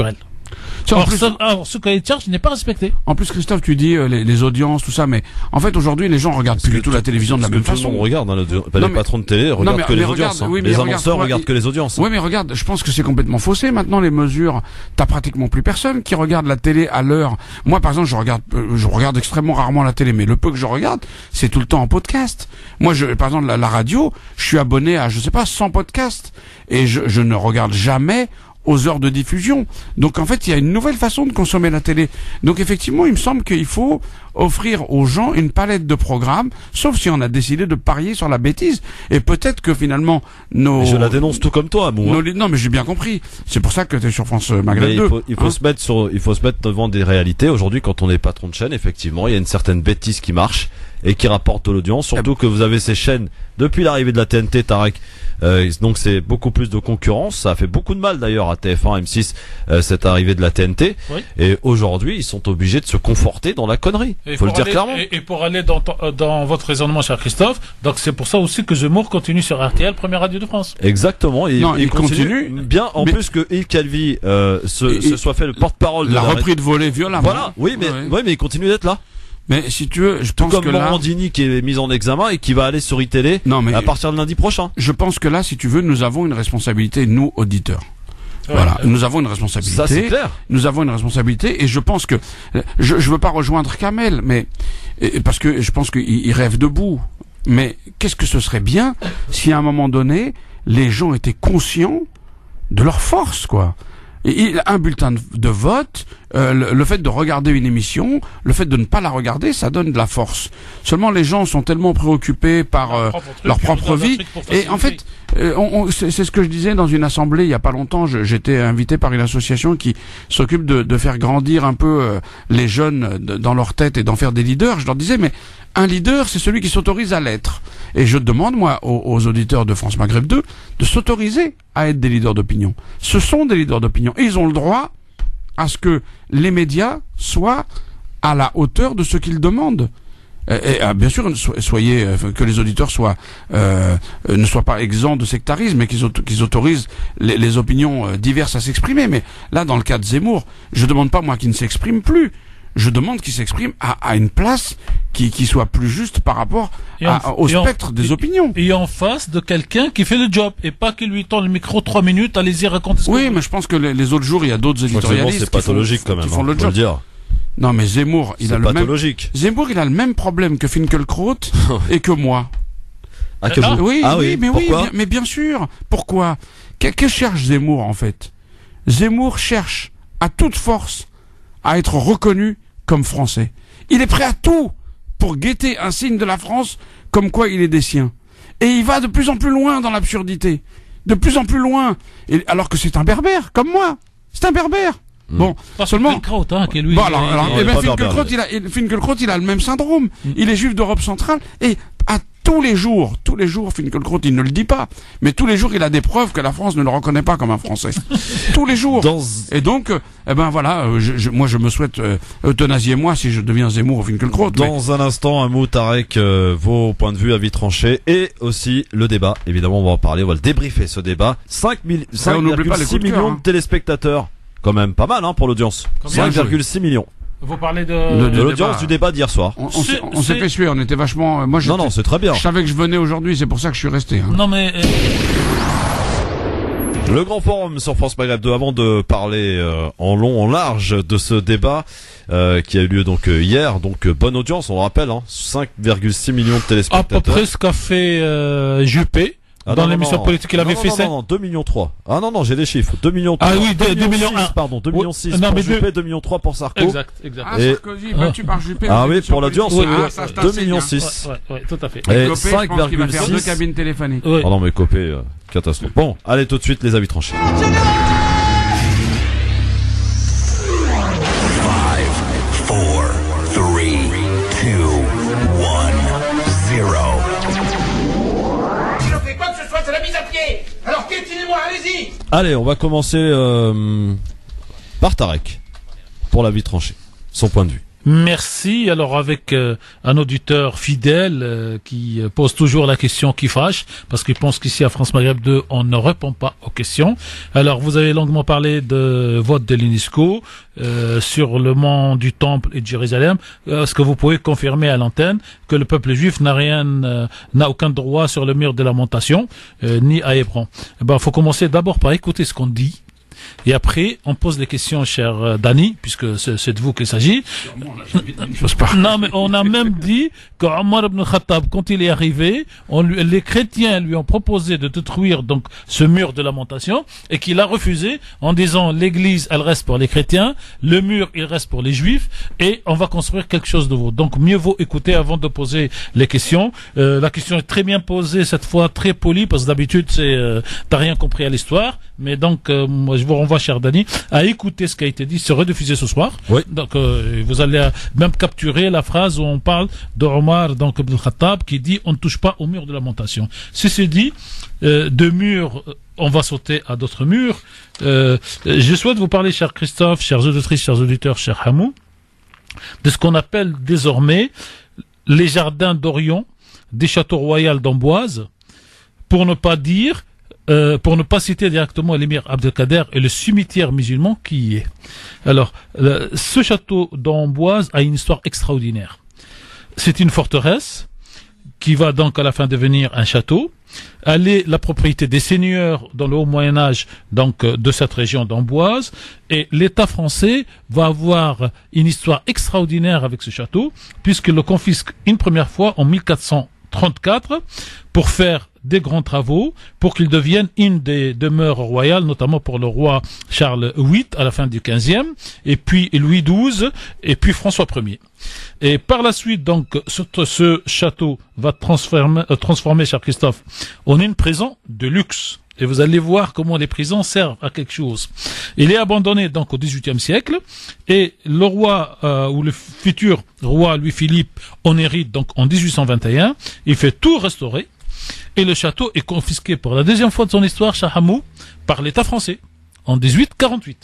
Alors, plus, ça, alors, ce cahier de charge n'est pas respecté. En plus, Christophe, tu dis euh, les, les audiences, tout ça, mais en fait, aujourd'hui, les gens regardent plus du tout la télévision de la même façon. Tout le monde regarde, hein, les non, patrons de télé regardent mais, que les regarde, audiences. Hein. Oui, les annonceurs regarde, regardent que les audiences. Hein. Oui, mais regarde, je pense que c'est complètement faussé. Maintenant, les mesures, t'as pratiquement plus personne qui regarde la télé à l'heure. Moi, par exemple, je regarde, euh, je regarde extrêmement rarement la télé, mais le peu que je regarde, c'est tout le temps en podcast. Moi, je, par exemple, la, la radio, je suis abonné à, je sais pas, cent podcasts et je, je ne regarde jamais aux heures de diffusion. Donc en fait, il y a une nouvelle façon de consommer la télé. Donc effectivement, il me semble qu'il faut offrir aux gens une palette de programmes, sauf si on a décidé de parier sur la bêtise. Et peut-être que finalement, nos... Mais je la dénonce tout comme toi, moi. Nos... Non, mais j'ai bien compris. C'est pour ça que tu es sur France Maghreb deux. Il faut, il faut hein se mettre sur, il faut se mettre devant des réalités. Aujourd'hui, quand on est patron de chaîne, effectivement, il y a une certaine bêtise qui marche et qui rapporte de l'audience. Surtout que vous avez ces chaînes depuis l'arrivée de la T N T, Tarek. Euh, donc c'est beaucoup plus de concurrence. Ça a fait beaucoup de mal d'ailleurs à T F un, M six, euh, cette arrivée de la T N T. Oui. Et aujourd'hui, ils sont obligés de se conforter dans la connerie. Il faut le dire aller, clairement. Et, et pour aller dans, dans votre raisonnement, cher Christophe, donc c'est pour ça aussi que Zemmour continue sur R T L, première radio de France. Exactement. Et, non, il, il continue, continue bien. En plus que Yves Calvi euh, se, et, se soit fait le porte-parole. La de repris de voler violemment. Voilà. Oui, mais ouais. oui, mais il continue d'être là. Mais si tu veux, je Tout pense comme que là, Morandini qui est mis en examen et qui va aller sur iTélé non, mais à partir de lundi prochain. Je pense que là, si tu veux, nous avons une responsabilité, nous auditeurs. Ouais, voilà, euh, nous avons une responsabilité. Ça c'est clair. Nous avons une responsabilité et je pense que je je veux pas rejoindre Kamel, mais parce que je pense qu'il il rêve debout. Mais qu'est-ce que ce serait bien si à un moment donné les gens étaient conscients de leur force, quoi. Et un bulletin de vote, euh, le, le fait de regarder une émission, le fait de ne pas la regarder, ça donne de la force. Seulement les gens sont tellement préoccupés par euh, leur propre, truc, leur propre vie. Et en fait, euh, on, on, c'est ce que je disais dans une assemblée il y a pas longtemps. J'étais invité par une association qui s'occupe de, de faire grandir un peu euh, les jeunes de, dans leur tête et d'en faire des leaders. Je leur disais, mais un leader, c'est celui qui s'autorise à l'être. Et je demande, moi, aux, aux auditeurs de France Maghreb deux, de s'autoriser à être des leaders d'opinion. Ce sont des leaders d'opinion. Et ils ont le droit à ce que les médias soient à la hauteur de ce qu'ils demandent. Et, et bien sûr, soyez, que les auditeurs soient, euh, ne soient pas exempts de sectarisme et qu'ils auto, qu'ils autorisent les, les opinions diverses à s'exprimer. Mais là, dans le cas de Zemmour, je demande pas, moi, qu'il ne s'exprime plus. Je demande qu'il s'exprime à, à une place qui, qui soit plus juste par rapport à, en, au spectre en, des et, opinions. Et en face de quelqu'un qui fait le job et pas qui lui tend le micro trois minutes, allez-y raconter ce Oui, que mais je pense que les, les autres jours, il y a d'autres éditorialistes c'est pathologique qui font, quand même, qui font hein, le job. Le dire. Non, mais Zemmour, il a le même. Zemmour, il a le même problème que Finkielkraut et que moi. Ah, que vous... Oui, ah, oui, oui, mais pourquoi oui, bien, mais bien sûr. Pourquoi? Que, que cherche Zemmour en fait? Zemmour cherche à toute force à être reconnu comme français. Il est prêt à tout pour guetter un signe de la France comme quoi il est des siens. Et il va de plus en plus loin dans l'absurdité. De plus en plus loin. Et, alors que c'est un berbère, comme moi. C'est un berbère. Mmh. Bon, Parce seulement. Finkielkraut, hein, qui lui, bon, alors, alors, non, eh ben, Finkielkraut, il a, Finkielkraut, il a le même syndrome. Mmh. Il est juif d'Europe centrale et à tous les jours, tous les jours, Finkielkraut, il ne le dit pas, mais tous les jours, il a des preuves que la France ne le reconnaît pas comme un Français. tous les jours. Dans... Et donc, euh, eh ben voilà, euh, je, je, moi je me souhaite euh, euthanasier-moi si je deviens Zemmour ou Finkielkraut. Dans mais... un instant, un mot, Tarek, euh, vos points de vue à vie tranchée et aussi le débat. Évidemment, on va en parler, on va le débriefer ce débat. cinq virgule six millions hein. de téléspectateurs. Quand même pas mal hein, pour l'audience. cinq virgule six millions. Vous parlez de, de, de, de l'audience du débat d'hier soir. On, on, on s'est fait suer, on était vachement. Moi, non, non, c'est très bien. Je savais que je venais aujourd'hui, c'est pour ça que je suis resté. Hein. Non, mais. Euh... Le grand forum sur France Maghreb deux, avant de parler euh, en long, en large de ce débat euh, qui a eu lieu donc euh, hier, donc euh, bonne audience, on le rappelle, hein, cinq virgule six millions de téléspectateurs. À peu près ce qu'a fait euh, Juppé. Ah dans non, l'émission non, politique, il avait non, fait non, ça. Non, non, deux virgule trois millions. Ah non, non, j'ai des chiffres. deux millions trois. Ah oui, deux millions un. Pardon, deux virgule six oui, pour non, Juppé, deux... deux virgule trois millions pour Sarko. Exact, exact. Ah, et... Sarkozy, battu par Juppé. Ah oui, pour l'audience, oui, euh, ah, deux virgule six. Ouais, ouais, ouais, tout à fait. Et Copé, cinq virgule six. deux cabines téléphoniques. Oui. Oh non, mais Copé, euh, catastrophe. Bon, allez tout de suite, les avis tranchés. Alors piétinez-moi, allez-y. Allez, on va commencer euh, par Tarek pour l'avis tranché, son point de vue. Merci. Alors avec euh, un auditeur fidèle euh, qui euh, pose toujours la question qui fâche, parce qu'il pense qu'ici à France Maghreb deux, on ne répond pas aux questions. Alors vous avez longuement parlé de vote de l'UNESCO euh, sur le mont du Temple et de Jérusalem. Euh, Est-ce que vous pouvez confirmer à l'antenne que le peuple juif n'a rien, euh, n'a aucun droit sur le mur de lamentation, euh, ni à Hébron? Eh ben, faut commencer d'abord par écouter ce qu'on dit. Et après, on pose les questions, cher euh, Dani, puisque c'est de vous qu'il s'agit. Non, mais on a même dit qu'Omar ibn Khattab, quand il est arrivé, on lui, les chrétiens lui ont proposé de détruire donc ce mur de lamentation, et qu'il a refusé en disant l'église, elle reste pour les chrétiens, le mur, il reste pour les juifs, et on va construire quelque chose de nouveau. Donc mieux vaut écouter avant de poser les questions. Euh, la question est très bien posée, cette fois très polie, parce que d'habitude c'est euh, t'as rien compris à l'histoire, mais donc euh, moi je vous renvoie, cher Dani, à écouter ce qui a été dit, se rediffusé ce soir. Oui. Donc euh, vous allez euh, même capturer la phrase où on parle de Omar, donc Ibn Khattab, qui dit on ne touche pas au mur de lamentation. Ceci dit, euh, de murs, on va sauter à d'autres murs. Euh, je souhaite vous parler, cher Christophe, chers auditrices, chers auditeurs, cher Hamou, de ce qu'on appelle désormais les jardins d'Orion des châteaux royaux d'Amboise, pour ne pas dire Euh, pour ne pas citer directement l'émir Abdelkader et le cimetière musulman qui y est. Alors, le, ce château d'Amboise a une histoire extraordinaire. C'est une forteresse qui va donc à la fin devenir un château. Elle est la propriété des seigneurs dans le haut Moyen-Âge, donc de cette région d'Amboise, et l'État français va avoir une histoire extraordinaire avec ce château, puisqu'il le confisque une première fois en mille quatre cent trente-quatre pour faire des grands travaux, pour qu'il devienne une des demeures royales, notamment pour le roi Charles huit à la fin du quinzième, et puis Louis douze, et puis François premier. Et par la suite, donc, ce, ce château va transformer, euh, transformer, cher Christophe, en une prison de luxe. Et vous allez voir comment les prisons servent à quelque chose. Il est abandonné donc au dix-huitième siècle, et le roi, euh, ou le futur roi Louis-Philippe en hérite donc en dix-huit cent vingt et un. Il fait tout restaurer, et le château est confisqué pour la deuxième fois de son histoire, Chahamou, par l'État français, en dix-huit quarante-huit.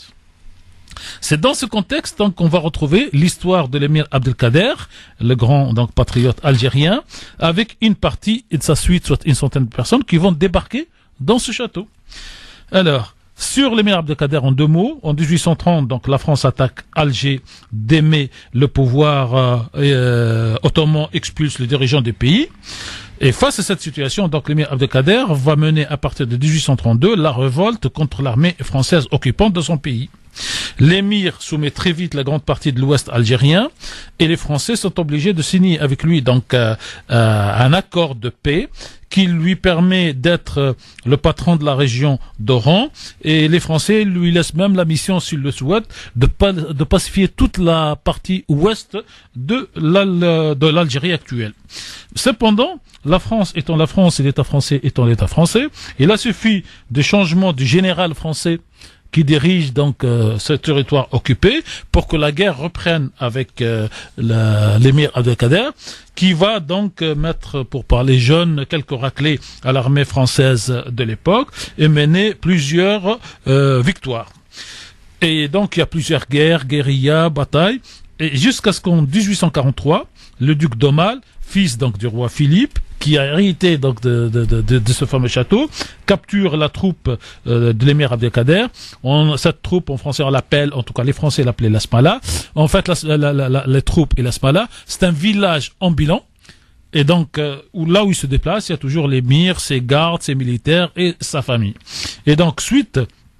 C'est dans ce contexte donc qu'on va retrouver l'histoire de l'émir Abdelkader, le grand donc patriote algérien, avec une partie de sa suite, soit une centaine de personnes qui vont débarquer dans ce château. Alors, sur l'émir Abdelkader, en deux mots, en dix-huit cent trente, donc la France attaque Alger, démet le pouvoir euh, euh, ottoman, expulse les dirigeants du pays. Et face à cette situation, donc l'émir Abdelkader va mener à partir de dix-huit cent trente-deux la révolte contre l'armée française occupante de son pays. L'émir soumet très vite la grande partie de l'ouest algérien, et les Français sont obligés de signer avec lui donc euh, euh, un accord de paix qui lui permet d'être euh, le patron de la région d'Oran, et les Français lui laissent même la mission, s'il le souhaite, de, pa de pacifier toute la partie ouest de l'Algérie actuelle. Cependant, la France étant la France et l'État français étant l'État français, il a suffi du changement du général français qui dirige donc euh, ce territoire occupé pour que la guerre reprenne avec euh, l'émir Abdelkader, qui va donc euh, mettre, pour parler jeune, quelques raclées à l'armée française de l'époque et mener plusieurs euh, victoires. Et donc il y a plusieurs guerres, guérillas, batailles, et jusqu'à ce qu'en dix-huit cent quarante-trois, le duc d'Aumale, fils donc du roi Philippe, qui a hérité donc de, de, de, de, de ce fameux château, capture la troupe euh, de l'émir Abdelkader. On, cette troupe, en français, on l'appelle, en tout cas les Français l'appelaient la Smala. En fait, la, la, la, la, les troupes et la Smala, c'est un village ambulant. Et donc, euh, où, là où il se déplace, il y a toujours l'émir, ses gardes, ses militaires et sa famille. Et donc, suite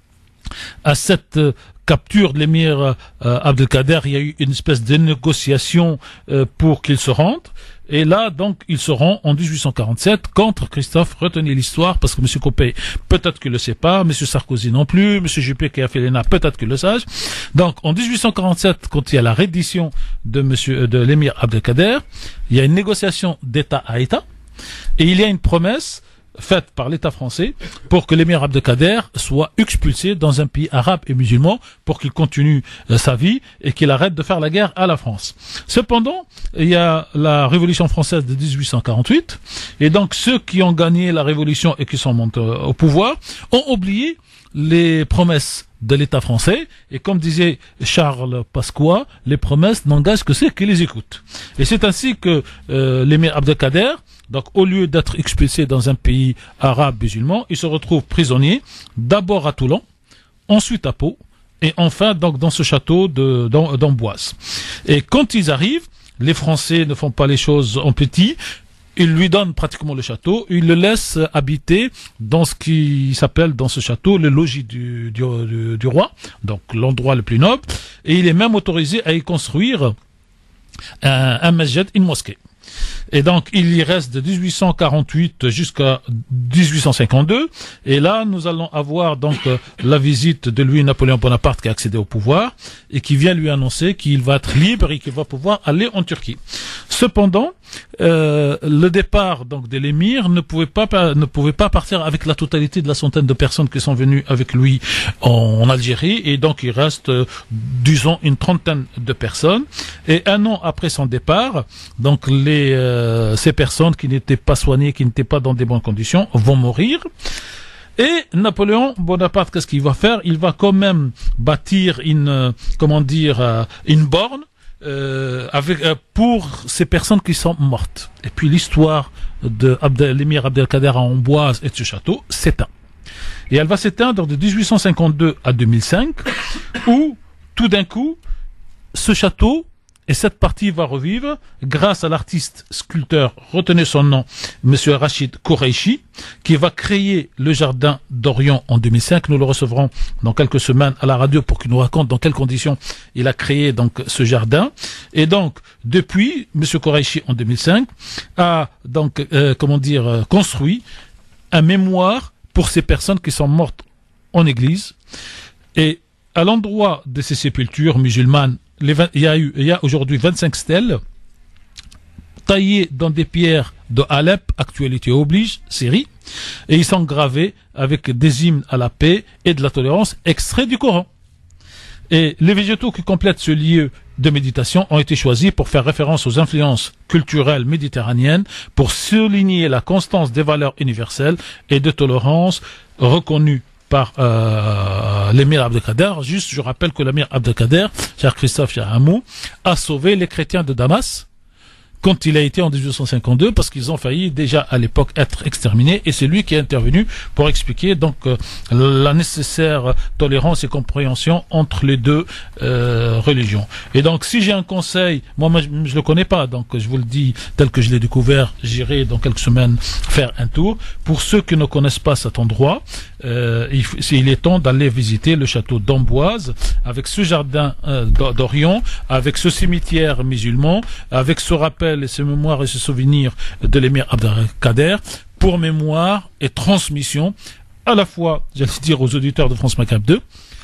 à cette euh, capture de l'émir euh, Abdelkader, il y a eu une espèce de négociation euh, pour qu'il se rende. Et là, donc, ils se rend en dix-huit cent quarante-sept contre Christophe. Retenez l'histoire, parce que M. Copé, peut-être qu'il le sait pas, M. Sarkozy non plus, M. Juppé qui a fait l'E N A, peut-être qu'il le sache. Donc, en dix-huit cent quarante-sept, quand il y a la reddition de monsieur, de l'émir Abdelkader, il y a une négociation d'État à État, et il y a une promesse faite par l'État français pour que l'émir Abdelkader soit expulsé dans un pays arabe et musulman pour qu'il continue euh, sa vie et qu'il arrête de faire la guerre à la France. Cependant, il y a la Révolution française de dix-huit cent quarante-huit et donc ceux qui ont gagné la Révolution et qui sont montés au pouvoir ont oublié les promesses de l'État français, et comme disait Charles Pasqua, les promesses n'engagent que ceux qui les écoutent. Et c'est ainsi que euh, l'émir Abdelkader, donc au lieu d'être expulsé dans un pays arabe musulman, il se retrouve prisonnier, d'abord à Toulon, ensuite à Pau, et enfin donc dans ce château de d'Amboise. Et quand ils arrivent, les Français ne font pas les choses en petit. Il lui donne pratiquement le château, il le laisse habiter dans ce qui s'appelle dans ce château le logis du, du, du, du roi, donc l'endroit le plus noble, et il est même autorisé à y construire un, un masjid, une mosquée. Et donc, il y reste de dix-huit cent quarante-huit jusqu'à dix-huit cent cinquante-deux. Et là, nous allons avoir donc euh, la visite de Louis-Napoléon Bonaparte qui a accédé au pouvoir et qui vient lui annoncer qu'il va être libre et qu'il va pouvoir aller en Turquie. Cependant, euh, le départ donc de l'émir ne pouvait pas ne pouvait pas partir avec la totalité de la centaine de personnes qui sont venues avec lui en, en Algérie. Et donc, il reste, euh, disons, une trentaine de personnes. Et un an après son départ, donc les euh, ces personnes qui n'étaient pas soignées, qui n'étaient pas dans des bonnes conditions, vont mourir. Et Napoléon Bonaparte, qu'est-ce qu'il va faire? Il va quand même bâtir une, euh, comment dire, euh, une borne euh, avec euh, pour ces personnes qui sont mortes. Et puis l'histoire de Abdel, l'émir Abdelkader à Amboise et de ce château s'éteint. Et elle va s'éteindre de dix-huit cent cinquante-deux à deux mille cinq, où tout d'un coup, ce château et cette partie va revivre grâce à l'artiste sculpteur, retenez son nom, Monsieur Rachid Koreichi, qui va créer le jardin d'Orient en deux mille cinq. Nous le recevrons dans quelques semaines à la radio pour qu'il nous raconte dans quelles conditions il a créé donc ce jardin. Et donc, depuis, Monsieur Koreichi en deux mille cinq a donc, euh, comment dire, euh, construit un mémoire pour ces personnes qui sont mortes en église. Et à l'endroit de ces sépultures musulmanes, Les vingt, il y a eu, il y a aujourd'hui vingt-cinq stèles taillées dans des pierres de Alep, actualité oblige, Syrie, et ils sont gravés avec des hymnes à la paix et de la tolérance, extraits du Coran. Et les végétaux qui complètent ce lieu de méditation ont été choisis pour faire référence aux influences culturelles méditerranéennes, pour souligner la constance des valeurs universelles et de tolérance reconnues par euh, l'émir Abdelkader. Juste, je rappelle que l'émir Abdelkader, cher Christophe, cher Hamou, a sauvé les chrétiens de Damas quand il a été en dix-huit cent cinquante-deux, parce qu'ils ont failli déjà à l'époque être exterminés, et c'est lui qui est intervenu pour expliquer donc euh, la nécessaire tolérance et compréhension entre les deux euh, religions. Et donc, si j'ai un conseil, moi, moi je, je le connais pas, donc je vous le dis tel que je l'ai découvert, j'irai dans quelques semaines faire un tour. Pour ceux qui ne connaissent pas cet endroit, euh, il, il est temps d'aller visiter le château d'Amboise, avec ce jardin euh, d'Orient, avec ce cimetière musulman, avec ce rappel et ses mémoires et ses souvenirs de l'émir Abdelkader, pour mémoire et transmission à la fois, j'allais dire, aux auditeurs de France Maghreb deux,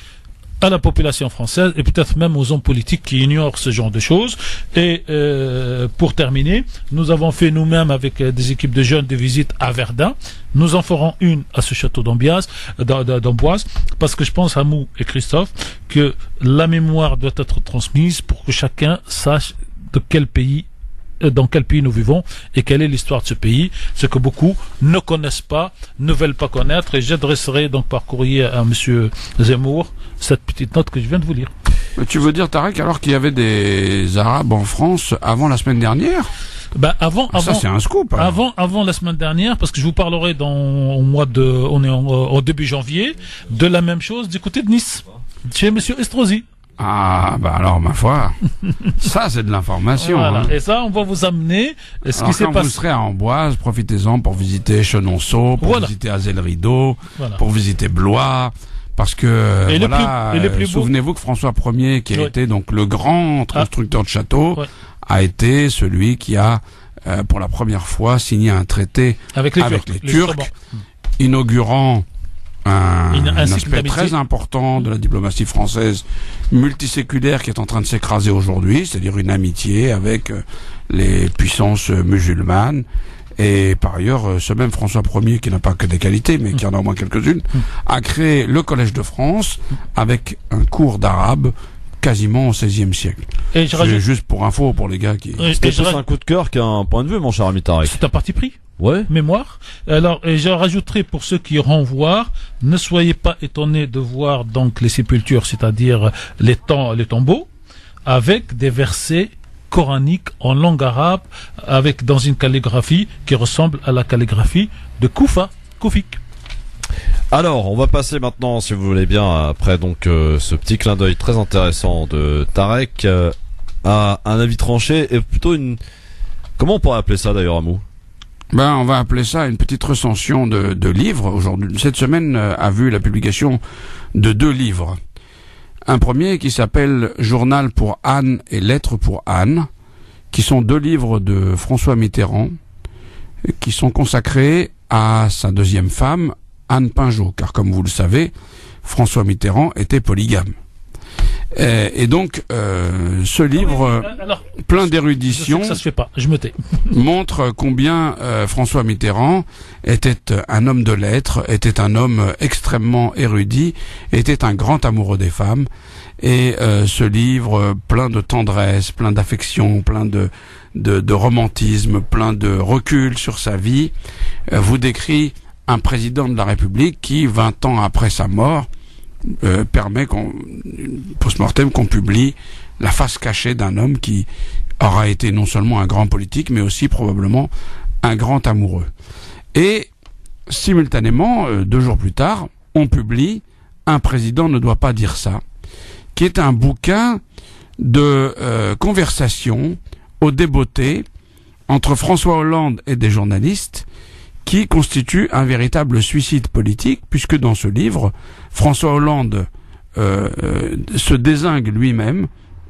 à la population française et peut-être même aux hommes politiques qui ignorent ce genre de choses. Et euh, pour terminer, nous avons fait nous-mêmes avec euh, des équipes de jeunes des visites à Verdun. Nous en ferons une à ce château d'Amboise, d'Amboise, parce que je pense à Mou et Christophe que la mémoire doit être transmise pour que chacun sache de quel pays dans quel pays nous vivons et quelle est l'histoire de ce pays, ce que beaucoup ne connaissent pas, ne veulent pas connaître. Et j'adresserai donc par courrier à Monsieur Zemmour cette petite note que je viens de vous lire. Tu veux dire, Tarek, alors qu'il y avait des Arabes en France avant la semaine dernière? Ben avant, ah, avant, ça c'est un scoop. Alors. Avant, avant la semaine dernière, parce que je vous parlerai dans au mois de, on est en, au début janvier, de la même chose du côté de Nice, chez Monsieur Estrosi. Ah, bah alors, ma foi, ça c'est de l'information. Voilà. Hein. Et ça, on va vous amener ce alors, qui s'est quand passé. Vous serez à Amboise, profitez-en pour visiter Chenonceau, pour voilà. visiter Azel-Rideau, voilà. pour visiter Blois. Parce que, et voilà, euh, souvenez-vous que François Ier, qui a ouais. été donc le grand constructeur ah. de châteaux, ouais. a été celui qui a, euh, pour la première fois, signé un traité avec les avec Turcs, les Turcs les inaugurant un, un aspect très important de la diplomatie française multiséculaire qui est en train de s'écraser aujourd'hui, c'est-à-dire une amitié avec les puissances musulmanes. Et par ailleurs, ce même François Ier, qui n'a pas que des qualités, mais qui en a au moins quelques-unes, a créé le Collège de France avec un cours d'arabe quasiment au seizième siècle. Et je rajoute... Juste pour info, pour les gars qui... C'était plus un coup de cœur qu'un point de vue, mon cher ami Tarek. C'est un parti pris. Ouais. Mémoire. Alors, et je rajouterai pour ceux qui iront voir, ne soyez pas étonnés de voir donc les sépultures, c'est-à-dire les, tom- les tombeaux, avec des versets coraniques en langue arabe, avec dans une calligraphie qui ressemble à la calligraphie de Koufa, Koufik. Alors, on va passer maintenant, si vous voulez bien, après donc euh, ce petit clin d'œil très intéressant de Tarek, euh, à un avis tranché et plutôt une... Comment on pourrait appeler ça d'ailleurs, Amou? Ben, on va appeler ça une petite recension de, de livres. Aujourd'hui, cette semaine euh, a vu la publication de deux livres. Un premier qui s'appelle Journal pour Anne et Lettres pour Anne, qui sont deux livres de François Mitterrand, qui sont consacrés à sa deuxième femme, Anne Pinjot, car comme vous le savez, François Mitterrand était polygame. Et, et donc, euh, ce livre, Alors, plein d'érudition, ça se fait pas, je me tais. montre combien euh, François Mitterrand était un homme de lettres, était un homme extrêmement érudit, était un grand amoureux des femmes. Et euh, ce livre, plein de tendresse, plein d'affection, plein de, de, de romantisme, plein de recul sur sa vie, euh, vous décrit un président de la République qui, vingt ans après sa mort, Euh, permet qu'on, post-mortem, qu'on publie la face cachée d'un homme qui aura été non seulement un grand politique, mais aussi probablement un grand amoureux. Et simultanément, euh, deux jours plus tard, on publie Un président ne doit pas dire ça, qui est un bouquin de euh, conversation au débeauté entre François Hollande et des journalistes, qui constitue un véritable suicide politique, puisque dans ce livre, François Hollande euh, euh, se dézingue lui-même,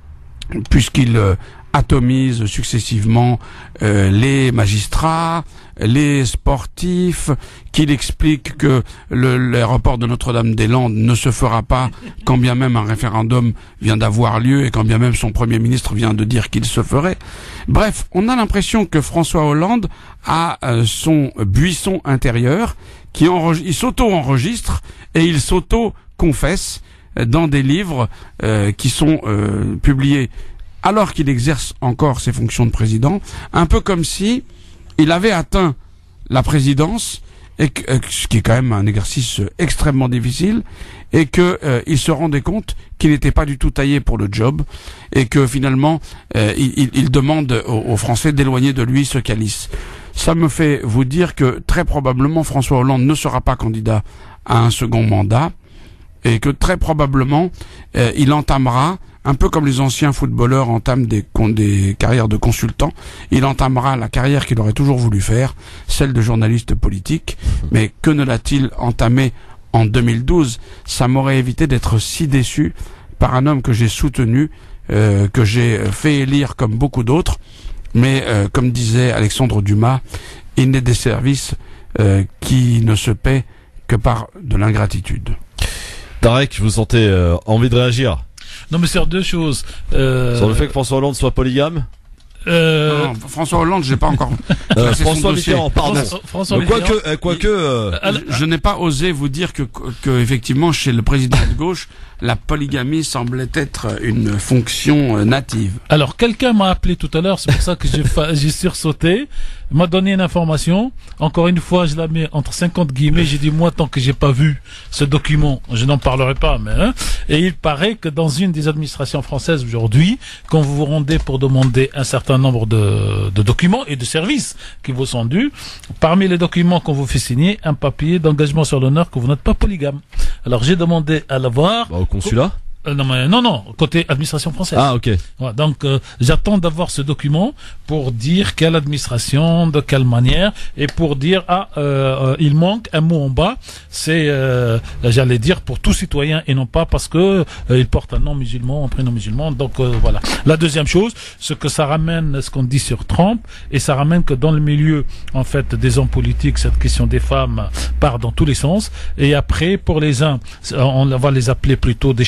puisqu'il euh, atomise successivement euh, les magistrats, les sportifs, qu'il explique que le, l'aéroport de Notre-Dame-des-Landes ne se fera pas quand bien même un référendum vient d'avoir lieu et quand bien même son Premier ministre vient de dire qu'il se ferait. Bref, on a l'impression que François Hollande a euh, son buisson intérieur, qui enregistre, il s'auto-enregistre et il s'auto-confesse dans des livres euh, qui sont euh, publiés alors qu'il exerce encore ses fonctions de président, un peu comme si il avait atteint la présidence, et que, euh, ce qui est quand même un exercice extrêmement difficile, et que euh, il se rendait compte qu'il n'était pas du tout taillé pour le job, et que finalement euh, il, il demande aux, aux Français d'éloigner de lui ce calice. Ça me fait vous dire que très probablement François Hollande ne sera pas candidat à un second mandat, et que très probablement euh, il entamera, un peu comme les anciens footballeurs entament des, des carrières de consultants, il entamera la carrière qu'il aurait toujours voulu faire, celle de journaliste politique. Mais que ne l'a-t-il entamé en deux mille douze? Ça m'aurait évité d'être si déçu par un homme que j'ai soutenu, euh, que j'ai fait élire comme beaucoup d'autres. Mais euh, comme disait Alexandre Dumas, il n'est des services euh, qui ne se paient que par de l'ingratitude. Tarek, vous sentez euh, envie de réagir? Non, mais c'est deux choses. Euh... Sur le fait que François Hollande soit polygame? Euh... Non, François Hollande, j'ai pas encore. euh, François Mitterrand, pardon. François, François quoique, euh, quoique, euh... je, je n'ai pas osé vous dire que, que effectivement, chez le président de gauche, la polygamie semblait être une fonction euh, native. Alors, quelqu'un m'a appelé tout à l'heure, c'est pour ça que j'ai, fa... j'ai sursauté, m'a donné une information. Encore une fois, je la mets entre cinquante guillemets. J'ai dit, moi, tant que j'ai pas vu ce document, je n'en parlerai pas, mais, hein. Et il paraît que dans une des administrations françaises aujourd'hui, quand vous vous rendez pour demander un certain nombre de, de documents et de services qui vous sont dus, parmi les documents qu'on vous fait signer, un papier d'engagement sur l'honneur que vous n'êtes pas polygame. Alors, j'ai demandé à l'avoir. Bah, au consulat? Euh, non, mais, non, non, côté administration française. Ah, ok. Ouais, donc, euh, j'attends d'avoir ce document pour dire quelle administration, de quelle manière, et pour dire, ah, euh, euh, il manque un mot en bas, c'est, euh, j'allais dire, pour tout citoyen, et non pas parce que euh, il porte un nom musulman, un prénom musulman. Donc, euh, voilà. La deuxième chose, c'est que ça ramène ce qu'on dit sur Trump, et ça ramène que dans le milieu, en fait, des hommes politiques, cette question des femmes part dans tous les sens, et après, pour les uns, on va les appeler plutôt des charmeurs,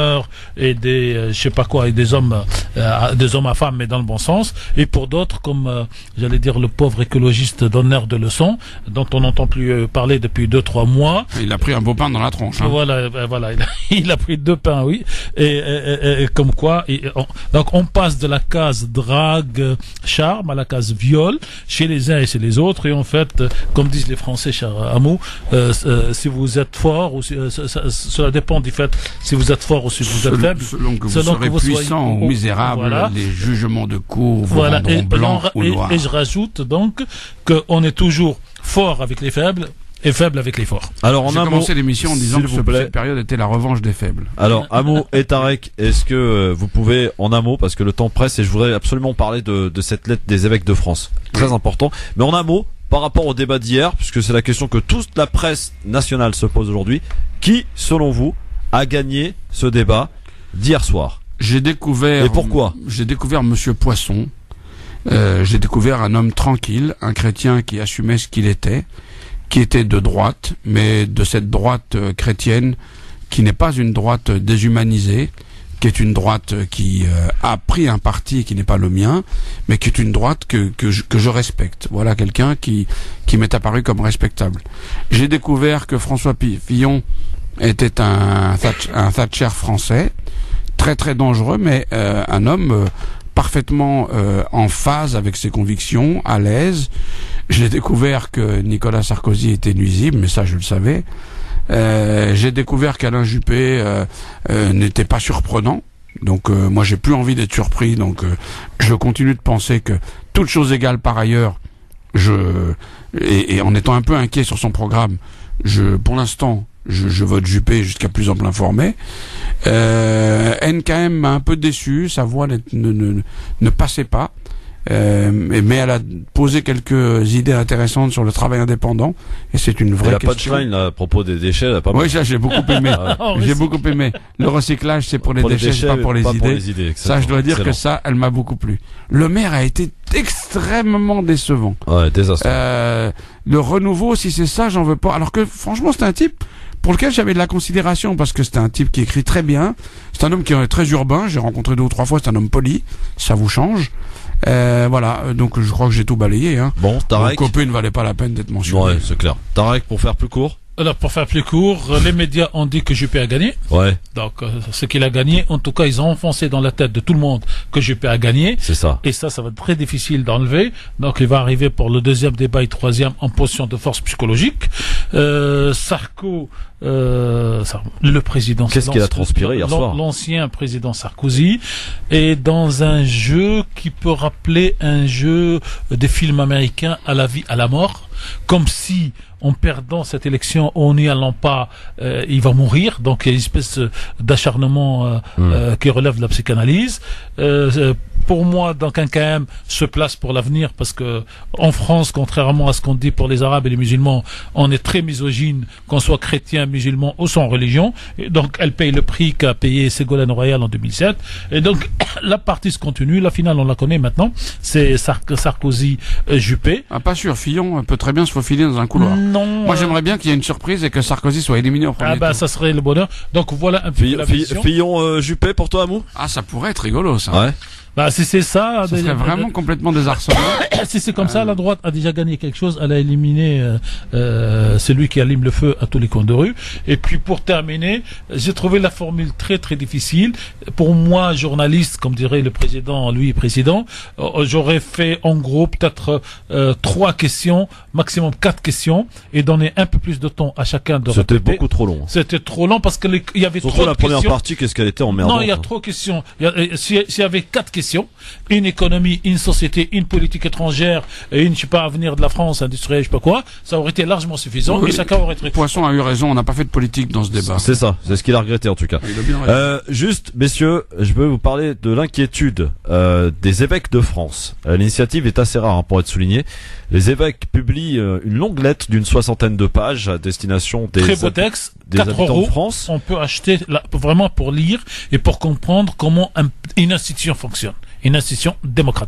chômeurs et des, euh, je sais pas quoi, et des hommes, euh, des hommes à femmes, mais dans le bon sens. Et pour d'autres, comme, euh, j'allais dire, le pauvre écologiste donneur de leçons, dont on n'entend plus euh, parler depuis deux, trois mois. Il a pris un beau pain dans la tronche. Hein. Voilà, euh, voilà, il a, il a pris deux pains, oui. Et, et, et, et comme quoi, et, on, donc on passe de la case drague, charme à la case viol chez les uns et chez les autres. Et en fait, comme disent les Français, cher Amou, euh, euh, si vous êtes fort, ou si, euh, ça, ça, cela dépend du fait si vous êtes fort ou si vous êtes faible. Selon que vous selon serez que vous puissant soyez, ou misérable, voilà. Les jugements de cour vous voilà. rendront Et, blanc et, ou et, noir. et je rajoute donc qu'on est toujours fort avec les faibles et faible avec les forts. Alors, en J'ai un commencé mot, l'émission en disant s'il que vous ce- plaît. cette période était la revanche des faibles. Alors, Amo et Tarek, est-ce que euh, vous pouvez, en un mot, parce que le temps presse et je voudrais absolument parler de, de cette lettre des évêques de France. Très Oui. important. Mais en un mot, par rapport au débat d'hier, puisque c'est la question que toute la presse nationale se pose aujourd'hui, qui, selon vous, a gagné ce débat d'hier soir? J'ai découvert. Et pourquoi? J'ai découvert Monsieur Poisson. Euh, j'ai découvert un homme tranquille, un chrétien qui assumait ce qu'il était, qui était de droite, mais de cette droite euh, chrétienne qui n'est pas une droite déshumanisée, qui est une droite qui euh, a pris un parti qui n'est pas le mien, mais qui est une droite que que je, que je respecte. Voilà quelqu'un qui qui m'est apparu comme respectable. J'ai découvert que François Fillon était un Thatch- un Thatcher français, très très dangereux, mais euh, un homme euh, parfaitement euh, en phase avec ses convictions, à l'aise. J'ai découvert que Nicolas Sarkozy était nuisible, mais ça je le savais. Euh, j'ai découvert qu'Alain Juppé euh, euh, n'était pas surprenant. Donc euh, moi j'ai plus envie d'être surpris. Donc euh, je continue de penser que toute chose égale par ailleurs, je et, et en étant un peu inquiet sur son programme, je pour l'instant je, je vote Juppé jusqu'à plus ample informé. Euh, N K M m'a un peu déçu, sa voix ne, ne, ne, ne passait pas. Euh, mais elle a posé quelques idées intéressantes sur le travail indépendant et c'est une vraie Et la question. punchline là, à propos des déchets, elle a pas mal. Oui, ça j'ai beaucoup aimé. J'ai beaucoup aimé. Le recyclage, c'est pour les Pour les déchets, déchets, c'est pas pour les pas idées. pour les idées, Ça, je dois dire excellent. que ça, elle m'a beaucoup plu. Le maire a été extrêmement décevant. Ouais, désastreux. Euh, le renouveau, si c'est ça, j'en veux pas. Alors que franchement, c'est un type pour lequel j'avais de la considération parce que c'est un type qui écrit très bien. C'est un homme qui est très urbain. J'ai rencontré deux ou trois fois. C'est un homme poli. Ça vous change. Euh, voilà, donc je crois que j'ai tout balayé. Hein. Bon, Tarek. Mon copain ne valait pas la peine d'être mentionné. Ouais, c'est clair. Tarek, pour faire plus court. Alors, pour faire plus court, les médias ont dit que Juppé a gagné. Ouais. Donc, euh, ce qu'il a gagné, en tout cas, ils ont enfoncé dans la tête de tout le monde que Juppé a gagné. C'est ça. Et ça, ça va être très difficile d'enlever. Donc, il va arriver pour le deuxième débat et troisième en position de force psychologique. Euh, Sarko, euh, ça- le président. Qu'est-ce qu'il a transpiré hier l'an- soir? L'ancien président Sarkozy est dans un jeu qui peut rappeler un jeu des films américains à la vie, à la mort. Comme si, en perdant cette élection, en n'y allant pas, euh, il va mourir. Donc, il y a une espèce d'acharnement euh, Mm. euh, qui relève de la psychanalyse. Euh, euh, pour moi, donc un K M se place pour l'avenir parce que en France, contrairement à ce qu'on dit pour les Arabes et les musulmans, on est très misogyne, qu'on soit chrétien, musulman ou sans religion. Et donc, elle paye le prix qu'a payé Ségolène Royal en deux mille sept. Et donc, la partie se continue. La finale, on la connaît maintenant. C'est Sar- Sarkozy-Juppé. Ah, pas sûr. Fillon peut très bien se faufiler dans un couloir. Non. Moi, euh, j'aimerais bien qu'il y ait une surprise et que Sarkozy soit éliminé au premier Ah bah tour. ça serait le bonheur. Donc voilà un peu Fi- la Fi- vision. Fillon euh, Juppé pour toi, Amou? Ah, ça pourrait être rigolo, ça. Ouais. Bah si c'est ça, Ça des- serait vraiment des- complètement désarçonnant. si c'est comme ça, la droite a déjà gagné quelque chose. Elle a éliminé euh, euh, celui qui allume le feu à tous les coins de rue. Et puis pour terminer, j'ai trouvé la formule très très difficile. Pour moi, journaliste, comme dirait le président, lui président, euh, j'aurais fait en gros peut-être euh, trois questions, maximum quatre questions, et donner un peu plus de temps à chacun de C'était répéter. beaucoup trop long. C'était trop long parce que les- il y avait Surtout trop la de première questions. partie, qu'est-ce qu'elle était emmerdante. Non, il y a hein. trop de questions. Il y a- euh, si- S'il y avait quatre questions, une économie, une société, une politique étrangère, et une, je sais pas, avenir de la France, industrielle, je sais pas quoi, ça aurait été largement suffisant Oui. et chacun aurait été... Poisson a eu raison, on n'a pas fait de politique dans ce débat. C'est ça, c'est ce qu'il a regretté en tout cas. Il a bien raison. Euh, juste, messieurs, je veux vous parler de l'inquiétude euh, des évêques de France. Euh, L'initiative est assez rare hein, pour être soulignée. Les évêques publient euh, une longue lettre d'une soixantaine de pages à destination des, Très beau hab- texte, des quatre habitants euros, de France. on peut acheter là, vraiment pour lire et pour comprendre comment un- une institution fonctionne, une institution démocratique.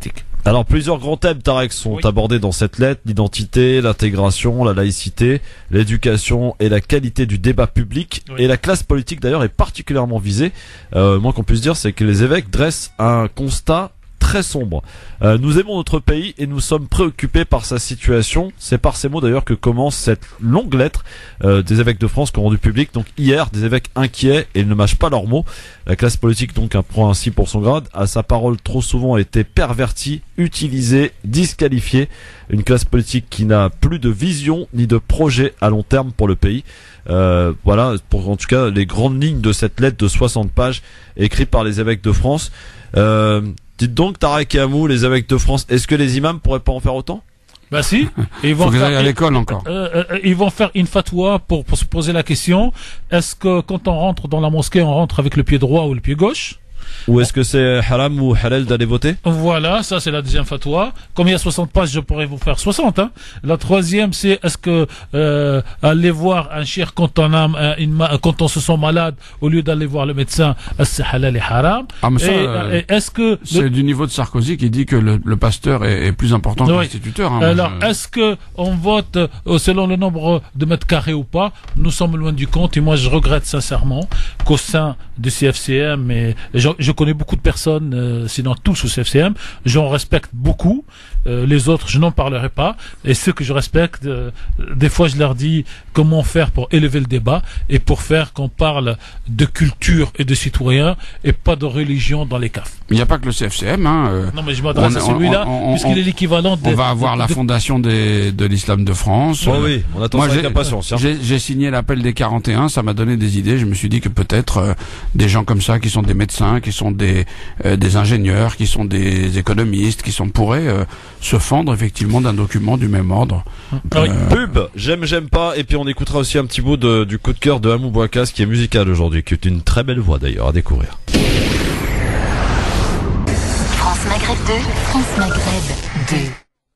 Alors plusieurs grands thèmes, Tarek, sont oui. abordés dans cette lettre: l'identité, l'intégration, la laïcité, l'éducation et la qualité du débat public. Oui. Et la classe politique d'ailleurs est particulièrement visée. Euh, moins qu'on puisse dire, c'est que les évêques dressent un constat très sombre. Euh, nous aimons notre pays et nous sommes préoccupés par sa situation. C'est par ces mots d'ailleurs que commence cette longue lettre euh, des évêques de France qu'ont rendu public. Donc hier, des évêques inquiets et ils ne mâchent pas leurs mots. La classe politique donc prend ainsi pour son grade. À sa parole trop souvent a été pervertie, utilisée, disqualifiée. Une classe politique qui n'a plus de vision ni de projet à long terme pour le pays. Euh, voilà, pour en tout cas les grandes lignes de cette lettre de soixante pages écrite par les évêques de France. Euh, Dites donc, Tarek et Hamou, les évêques de France, est-ce que les imams pourraient pas en faire autant? Bah si. Et ils vont Faut faire, qu'ils aillent à l'école encore. Euh, euh, ils vont faire une fatwa pour, pour se poser la question, est-ce que quand on rentre dans la mosquée, on rentre avec le pied droit ou le pied gauche? Ou est-ce que c'est haram ou halal d'aller voter? Voilà, ça c'est la deuxième fatwa. Comme il y a soixante pages, je pourrais vous faire soixante. Hein. La troisième, c'est est-ce que euh, aller voir un shir quand on a une, quand on se sent malade au lieu d'aller voir le médecin, est-ce que c'est halal et haram? Ah, mais ça, et, euh, et est-ce que c'est le... du niveau de Sarkozy qui dit que le, le pasteur est, est plus important que oui. l'instituteur. Hein, Alors, je... est-ce que on vote euh, selon le nombre de mètres carrés ou pas? Nous sommes loin du compte et moi je regrette sincèrement qu'au sein du C F C M, et je, je connais beaucoup de personnes, euh, sinon tous au C F C M, j'en respecte beaucoup. Euh, les autres, je n'en parlerai pas. Et ceux que je respecte, euh, des fois, je leur dis comment faire pour élever le débat et pour faire qu'on parle de culture et de citoyens et pas de religion dans les C A F. Il n'y a pas que le C F C M. Hein, euh, non, mais je m'adresse à celui-là, puisqu'il est l'équivalent de... On va avoir de, la de, Fondation des, de l'Islam de France. Oh oui, on attend ça avec impatience. Hein. J'ai, j'ai signé l'appel des quarante et un, ça m'a donné des idées. Je me suis dit que peut-être euh, des gens comme ça, qui sont des médecins, qui sont des, euh, des ingénieurs, qui sont des économistes, qui sont pourraient... Euh, se fendre effectivement d'un document du même ordre. Ah oui. euh... Pub, j'aime, j'aime pas, et puis on écoutera aussi un petit bout de, du coup de cœur de Hamou Bouakas qui est musical aujourd'hui, qui est une très belle voix d'ailleurs à découvrir. France Maghreb deux, France Maghreb deux.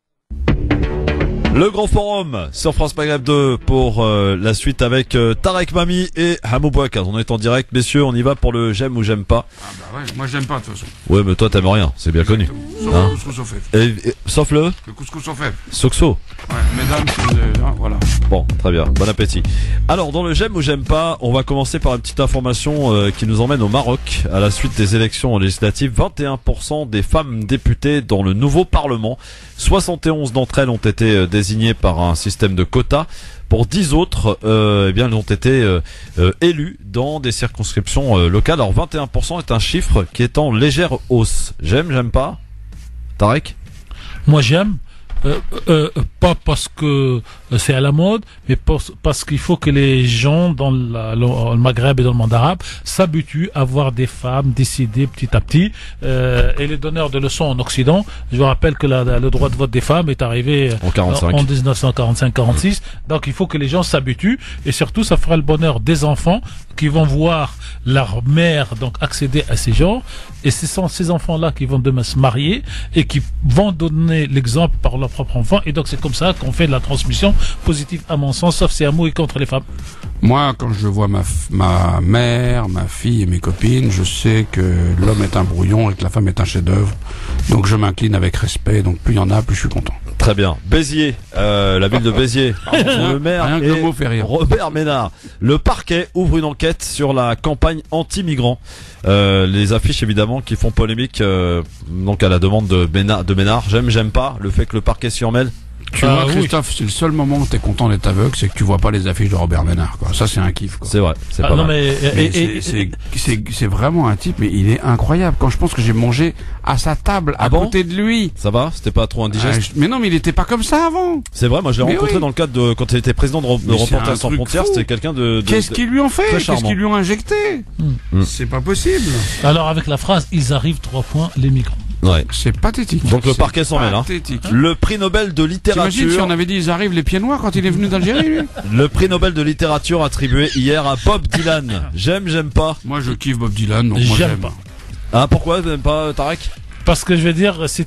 Le grand forum sur France Maghreb deux pour euh, la suite avec euh, Tarek Mami et Hamou Bouakas. On est en direct, messieurs, on y va pour le j'aime ou j'aime pas. Ah bah ouais, moi j'aime pas de toute façon. Ouais, mais toi t'aimes rien, c'est bien connu. Sauf hein le couscous au fèves. Et, et, sauf le Le couscous au fèves. Soxo. Ouais, mesdames, c'est de... ah, voilà. Bon, très bien, bon appétit. Alors, dans le j'aime ou j'aime pas, on va commencer par une petite information euh, qui nous emmène au Maroc. À la suite des élections législatives, vingt et un pour cent des femmes députées dans le nouveau Parlement. soixante et onze d'entre elles ont été euh, désignées par un système de quotas. Pour dix autres, euh, eh bien, elles ont été euh, euh, élues dans des circonscriptions euh, locales. Alors, vingt et un pour cent est un chiffre qui est en légère hausse. J'aime, j'aime pas. Tarek? Moi, j'aime. Euh, euh, pas parce que c'est à la mode, mais parce, parce qu'il faut que les gens dans la, le, le Maghreb et dans le monde arabe s'habituent à voir des femmes décider petit à petit. Euh, et les donneurs de leçons en Occident, je vous rappelle que la, la, le droit de vote des femmes est arrivé en, quarante-cinq. en dix-neuf cent quarante-cinq quarante-six. Donc il faut que les gens s'habituent et surtout ça fera le bonheur des enfants qui vont voir leur mère donc accéder à ces genres. Et ce sont ces enfants-là qui vont demain se marier et qui vont donner l'exemple par leur propre enfant. Et donc c'est comme ça qu'on fait de la transmission positive à mon sens, sauf si amour est contre les femmes. Moi, quand je vois ma, ma mère, ma fille et mes copines, je sais que l'homme est un brouillon et que la femme est un chef-d'œuvre. Donc je m'incline avec respect. Donc plus il y en a, plus je suis content. Très bien. Béziers, euh, la ville de Béziers. Le maire Rien que est le mot fait rire. Robert Ménard. Le parquet ouvre une enquête sur la campagne anti-migrants. Euh, les affiches évidemment qui font polémique, euh, donc à la demande de Ménard, de Ménard. J'aime, j'aime pas le fait que le parquet s'y emmêle. Tu ah, vois, Christophe, oui. C'est le seul moment où t'es content d'être aveugle, c'est que tu vois pas les affiches de Robert Ménard, quoi. Ça, c'est un kiff, quoi. C'est vrai, c'est ah, pas non, mal. Mais, mais et, c'est, et, c'est, c'est, c'est vraiment un type, mais il est incroyable. Quand je pense que j'ai mangé à sa table, à ah bon côté de lui. Ça va? C'était pas trop indigeste? Ah, je, mais non, mais il était pas comme ça avant. C'est vrai, moi je l'ai mais rencontré oui. dans le cadre de, quand il était président de, de Reporters sans frontières, c'était quelqu'un de, de Qu'est-ce qu'ils lui ont fait? Qu'est-ce qu'ils lui ont injecté? mm. C'est pas possible. Alors, avec la phrase, ils arrivent trois points, les migrants. Ouais. C'est pathétique. Donc le parquet s'en mêle. Hein. Le prix Nobel de littérature. T'imagines si on avait dit ils arrivent les pieds noirs quand il est venu d'Algérie, lui. Le prix Nobel de littérature attribué hier à Bob Dylan. J'aime, j'aime pas. Moi je kiffe Bob Dylan, donc moi j'aime j'aime pas. Ah pourquoi t'aimes pas Tarek? Parce que je veux dire, c'est une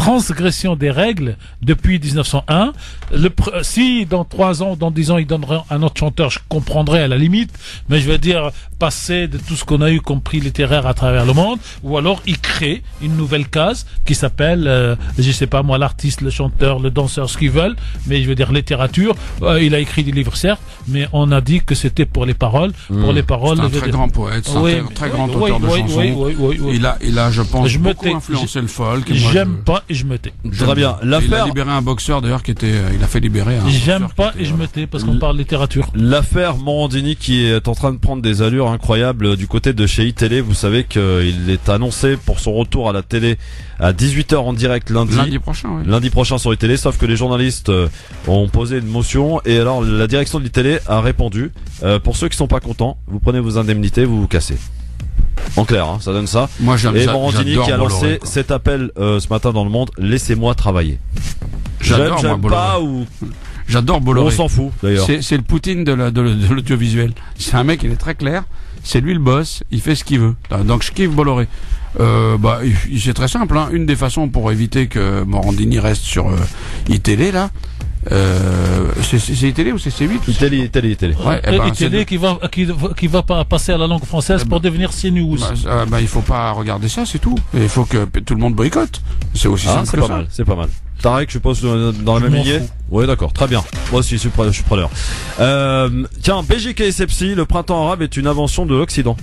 transgression des règles depuis dix-neuf cent un. Le, si dans trois ans, dans dix ans, ils donneraient un autre chanteur, je comprendrais à la limite, mais je veux dire, passer de tout ce qu'on a eu comme prix littéraire à travers le monde, ou alors ils créent une nouvelle case qui s'appelle, euh, je sais pas moi, l'artiste, le chanteur, le danseur, ce qu'ils veulent, mais je veux dire littérature. Euh, il a écrit des livres certes, mais on a dit que c'était pour les paroles. Mmh. Pour les paroles. C'est un très dire... grand poète, c'est oui, un très, très grand oui, auteur oui, de chansons. Oui, oui, oui, oui. Il a, il a, je pense, je beaucoup tais, influencé le folk. J'aime je... pas et je me tais. Très bien. L'affaire. Il a libéré un boxeur d'ailleurs qui était, il a fait libérer un. J'aime pas et je me tais parce qu'on parle littérature. L'affaire Morandini qui est en train de prendre des allures incroyables du côté de chez iTélé. Vous savez qu'il est annoncé pour son retour à la télé à dix-huit heures en direct lundi. Lundi prochain, oui. Lundi prochain sur iTélé, sauf que les journalistes ont posé une motion et alors la direction de iTélé a répondu. Euh, pour ceux qui sont pas contents, vous prenez vos indemnités, vous vous cassez. En clair, hein, ça donne ça. Moi, j'aime et ça. Morandini qui a lancé Bolloré, cet appel euh, ce matin dans Le Monde, laissez-moi travailler. J'adore j'aime, moi, j'aime pas ou j'adore Bolloré. On s'en fout d'ailleurs. C'est, c'est le Poutine de, la, de, de l'audiovisuel. C'est un mec, il est très clair. C'est lui le boss. Il fait ce qu'il veut. Donc je kiffe Bolloré. Euh, bah, c'est très simple. Hein. Une des façons pour éviter que Morandini reste sur euh, iTélé là. Euh, c'est, c'est iTélé ou c'est C huit? iTélé, iTélé, iTélé. Ouais, eh ben, iTélé qui va, qui, qui va pas passer à la langue française eh ben, pour devenir CNews. Bah, euh, bah, il faut pas regarder ça, c'est tout. Il faut que tout le monde boycotte. C'est aussi ah, simple c'est que pas ça. mal, c'est pas mal. Tarek, je suppose dans la même lignée. Oui, d'accord, très bien. Moi aussi, je suis, pre- je suis preneur. Euh, tiens, B J K S F C, le printemps arabe est une invention de l'Occident.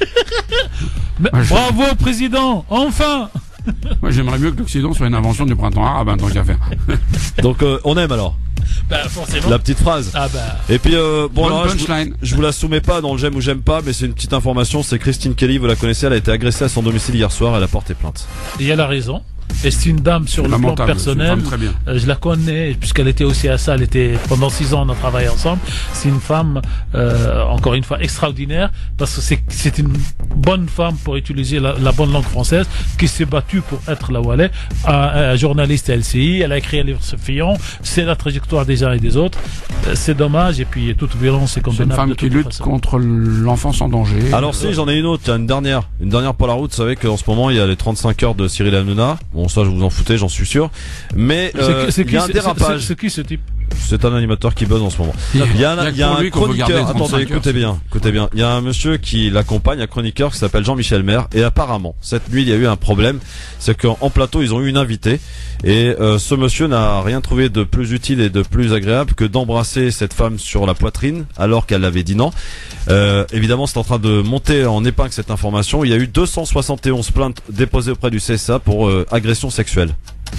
Mais, ouais, je... Bravo, président, enfin. Moi, j'aimerais mieux que l'Occident soit une invention du printemps arabe, hein, tant qu'à faire. Donc, euh, on aime alors. Bah, forcément. La petite phrase. Ah bah. Et puis, euh, bon, Bonne alors, je, vous, je vous la soumets pas dans le j'aime ou j'aime pas, mais c'est une petite information. C'est Christine Kelly, vous la connaissez, elle a été agressée à son domicile hier soir, elle a porté plainte. Et elle a raison. Et c'est une dame sur le plan personnel. Très bien. Euh, je la connais puisqu'elle était aussi à ça. Elle était pendant six ans, on a travaillé ensemble. C'est une femme, euh, encore une fois, extraordinaire parce que c'est c'est une bonne femme pour utiliser la, la bonne langue française qui s'est battue pour être là où elle est. Un, un journaliste à L C I, elle a écrit un livre sur Fillon. C'est la trajectoire des uns et des autres. Euh, c'est dommage et puis toute violence est condamnable. C'est une femme qui lutte façon. contre l'enfance en danger. Alors si, j'en ai une autre. Il y a une dernière, une dernière pour la route. Vous savez qu'en ce moment il y a les trente-cinq heures de Cyril Hanouna. Bon, ça je vous en foutez, j'en suis sûr. Mais euh, c'est, c'est il y a un qui, dérapage. C'est, c'est qui ce type? C'est un animateur qui buzz en ce moment. Il y a un, il y a un chroniqueur. Attendez, écoutez bien, écoutez bien. Il y a un monsieur qui l'accompagne, un chroniqueur qui s'appelle Jean-Michel Maire. Et apparemment, cette nuit, il y a eu un problème. C'est qu'en plateau, ils ont eu une invitée. Et euh, ce monsieur n'a rien trouvé de plus utile et de plus agréable que d'embrasser cette femme sur la poitrine alors qu'elle avait dit non. Euh, évidemment, c'est en train de monter en épingle cette information. Il y a eu deux cent soixante et onze plaintes déposées auprès du C S A pour euh, agression sexuelle.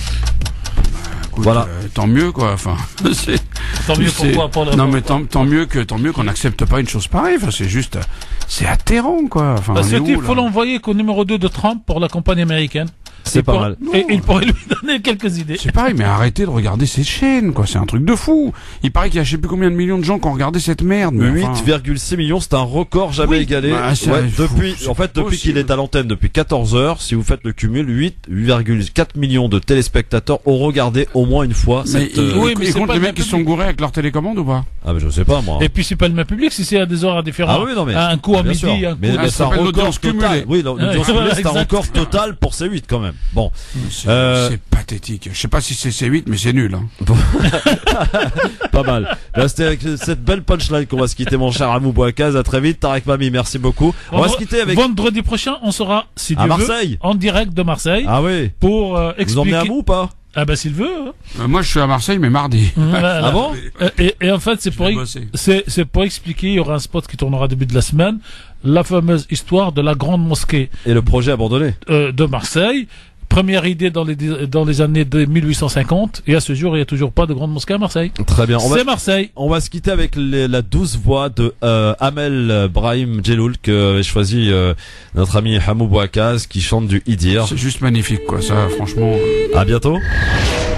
Écoute, voilà. Euh, tant mieux quoi. Enfin, c'est. Tant mieux pourquoi pour le Non mais tant, tant mieux que tant mieux qu'on n'accepte pas une chose pareille. Enfin, c'est juste, c'est atterrant quoi. Enfin, bah, ce type, il faut l'envoyer qu'au numéro deux de Trump pour la campagne américaine. C'est pas pour, mal. Et il pourrait lui donner quelques idées. C'est pareil, mais arrêtez de regarder cette chaîne, quoi. C'est un truc de fou. Il paraît qu'il y a je sais plus combien de millions de gens qui ont regardé cette merde. huit virgule six millions, c'est un record jamais oui, égalé. Bah, ouais, depuis, fou, en fait, depuis possible. qu'il est à l'antenne depuis quatorze heures, si vous faites le cumul, huit virgule quatre millions de téléspectateurs ont regardé au moins une fois mais cette. Il, euh... oui, mais c'est compte les mecs qui sont gourés avec leur télécommande ou pas? Ah, mais je sais pas, moi. Et puis c'est pas le même public si c'est à des horaires différents. Ah oui, non, mais. Un coup à bien midi, sûr. un coup mais, à mais c'est un record total. Oui, l'audience cumulée, c'est un record total pour C huit quand même. Bon. C'est, euh... c'est pathétique. Je sais pas si c'est C huit, mais c'est nul. Hein. Bon. Pas mal. Là, c'était avec cette belle punchline qu'on va se quitter, mon cher Amou Bouakaz. À très vite, Tarek Mami, merci beaucoup. On, on va se quitter avec. Vendredi prochain, on sera, si Dieu à veut, Marseille. en direct de Marseille. Ah oui. Pour euh, expliquer. Vous emmenez Amou ou pas? Ah bah s'il veut. Hein. Euh, moi, je suis à Marseille, mais mardi. Voilà. Ah bon? et, et en fait, c'est pour, c'est, c'est pour expliquer. Il y aura un spot qui tournera début de la semaine. La fameuse histoire de la grande mosquée. Et le projet abandonné. Euh, de Marseille. Première idée dans les, dans les années de mille huit cent cinquante, et à ce jour, il n'y a toujours pas de grande mosquée à Marseille. Très bien. On C'est va, Marseille. On va se quitter avec les, la douce voix de euh, Amel Brahim Djeloul que avait choisi euh, notre ami Hamou Bouakaz qui chante du Idir. C'est juste magnifique, quoi. Ça, franchement. À bientôt.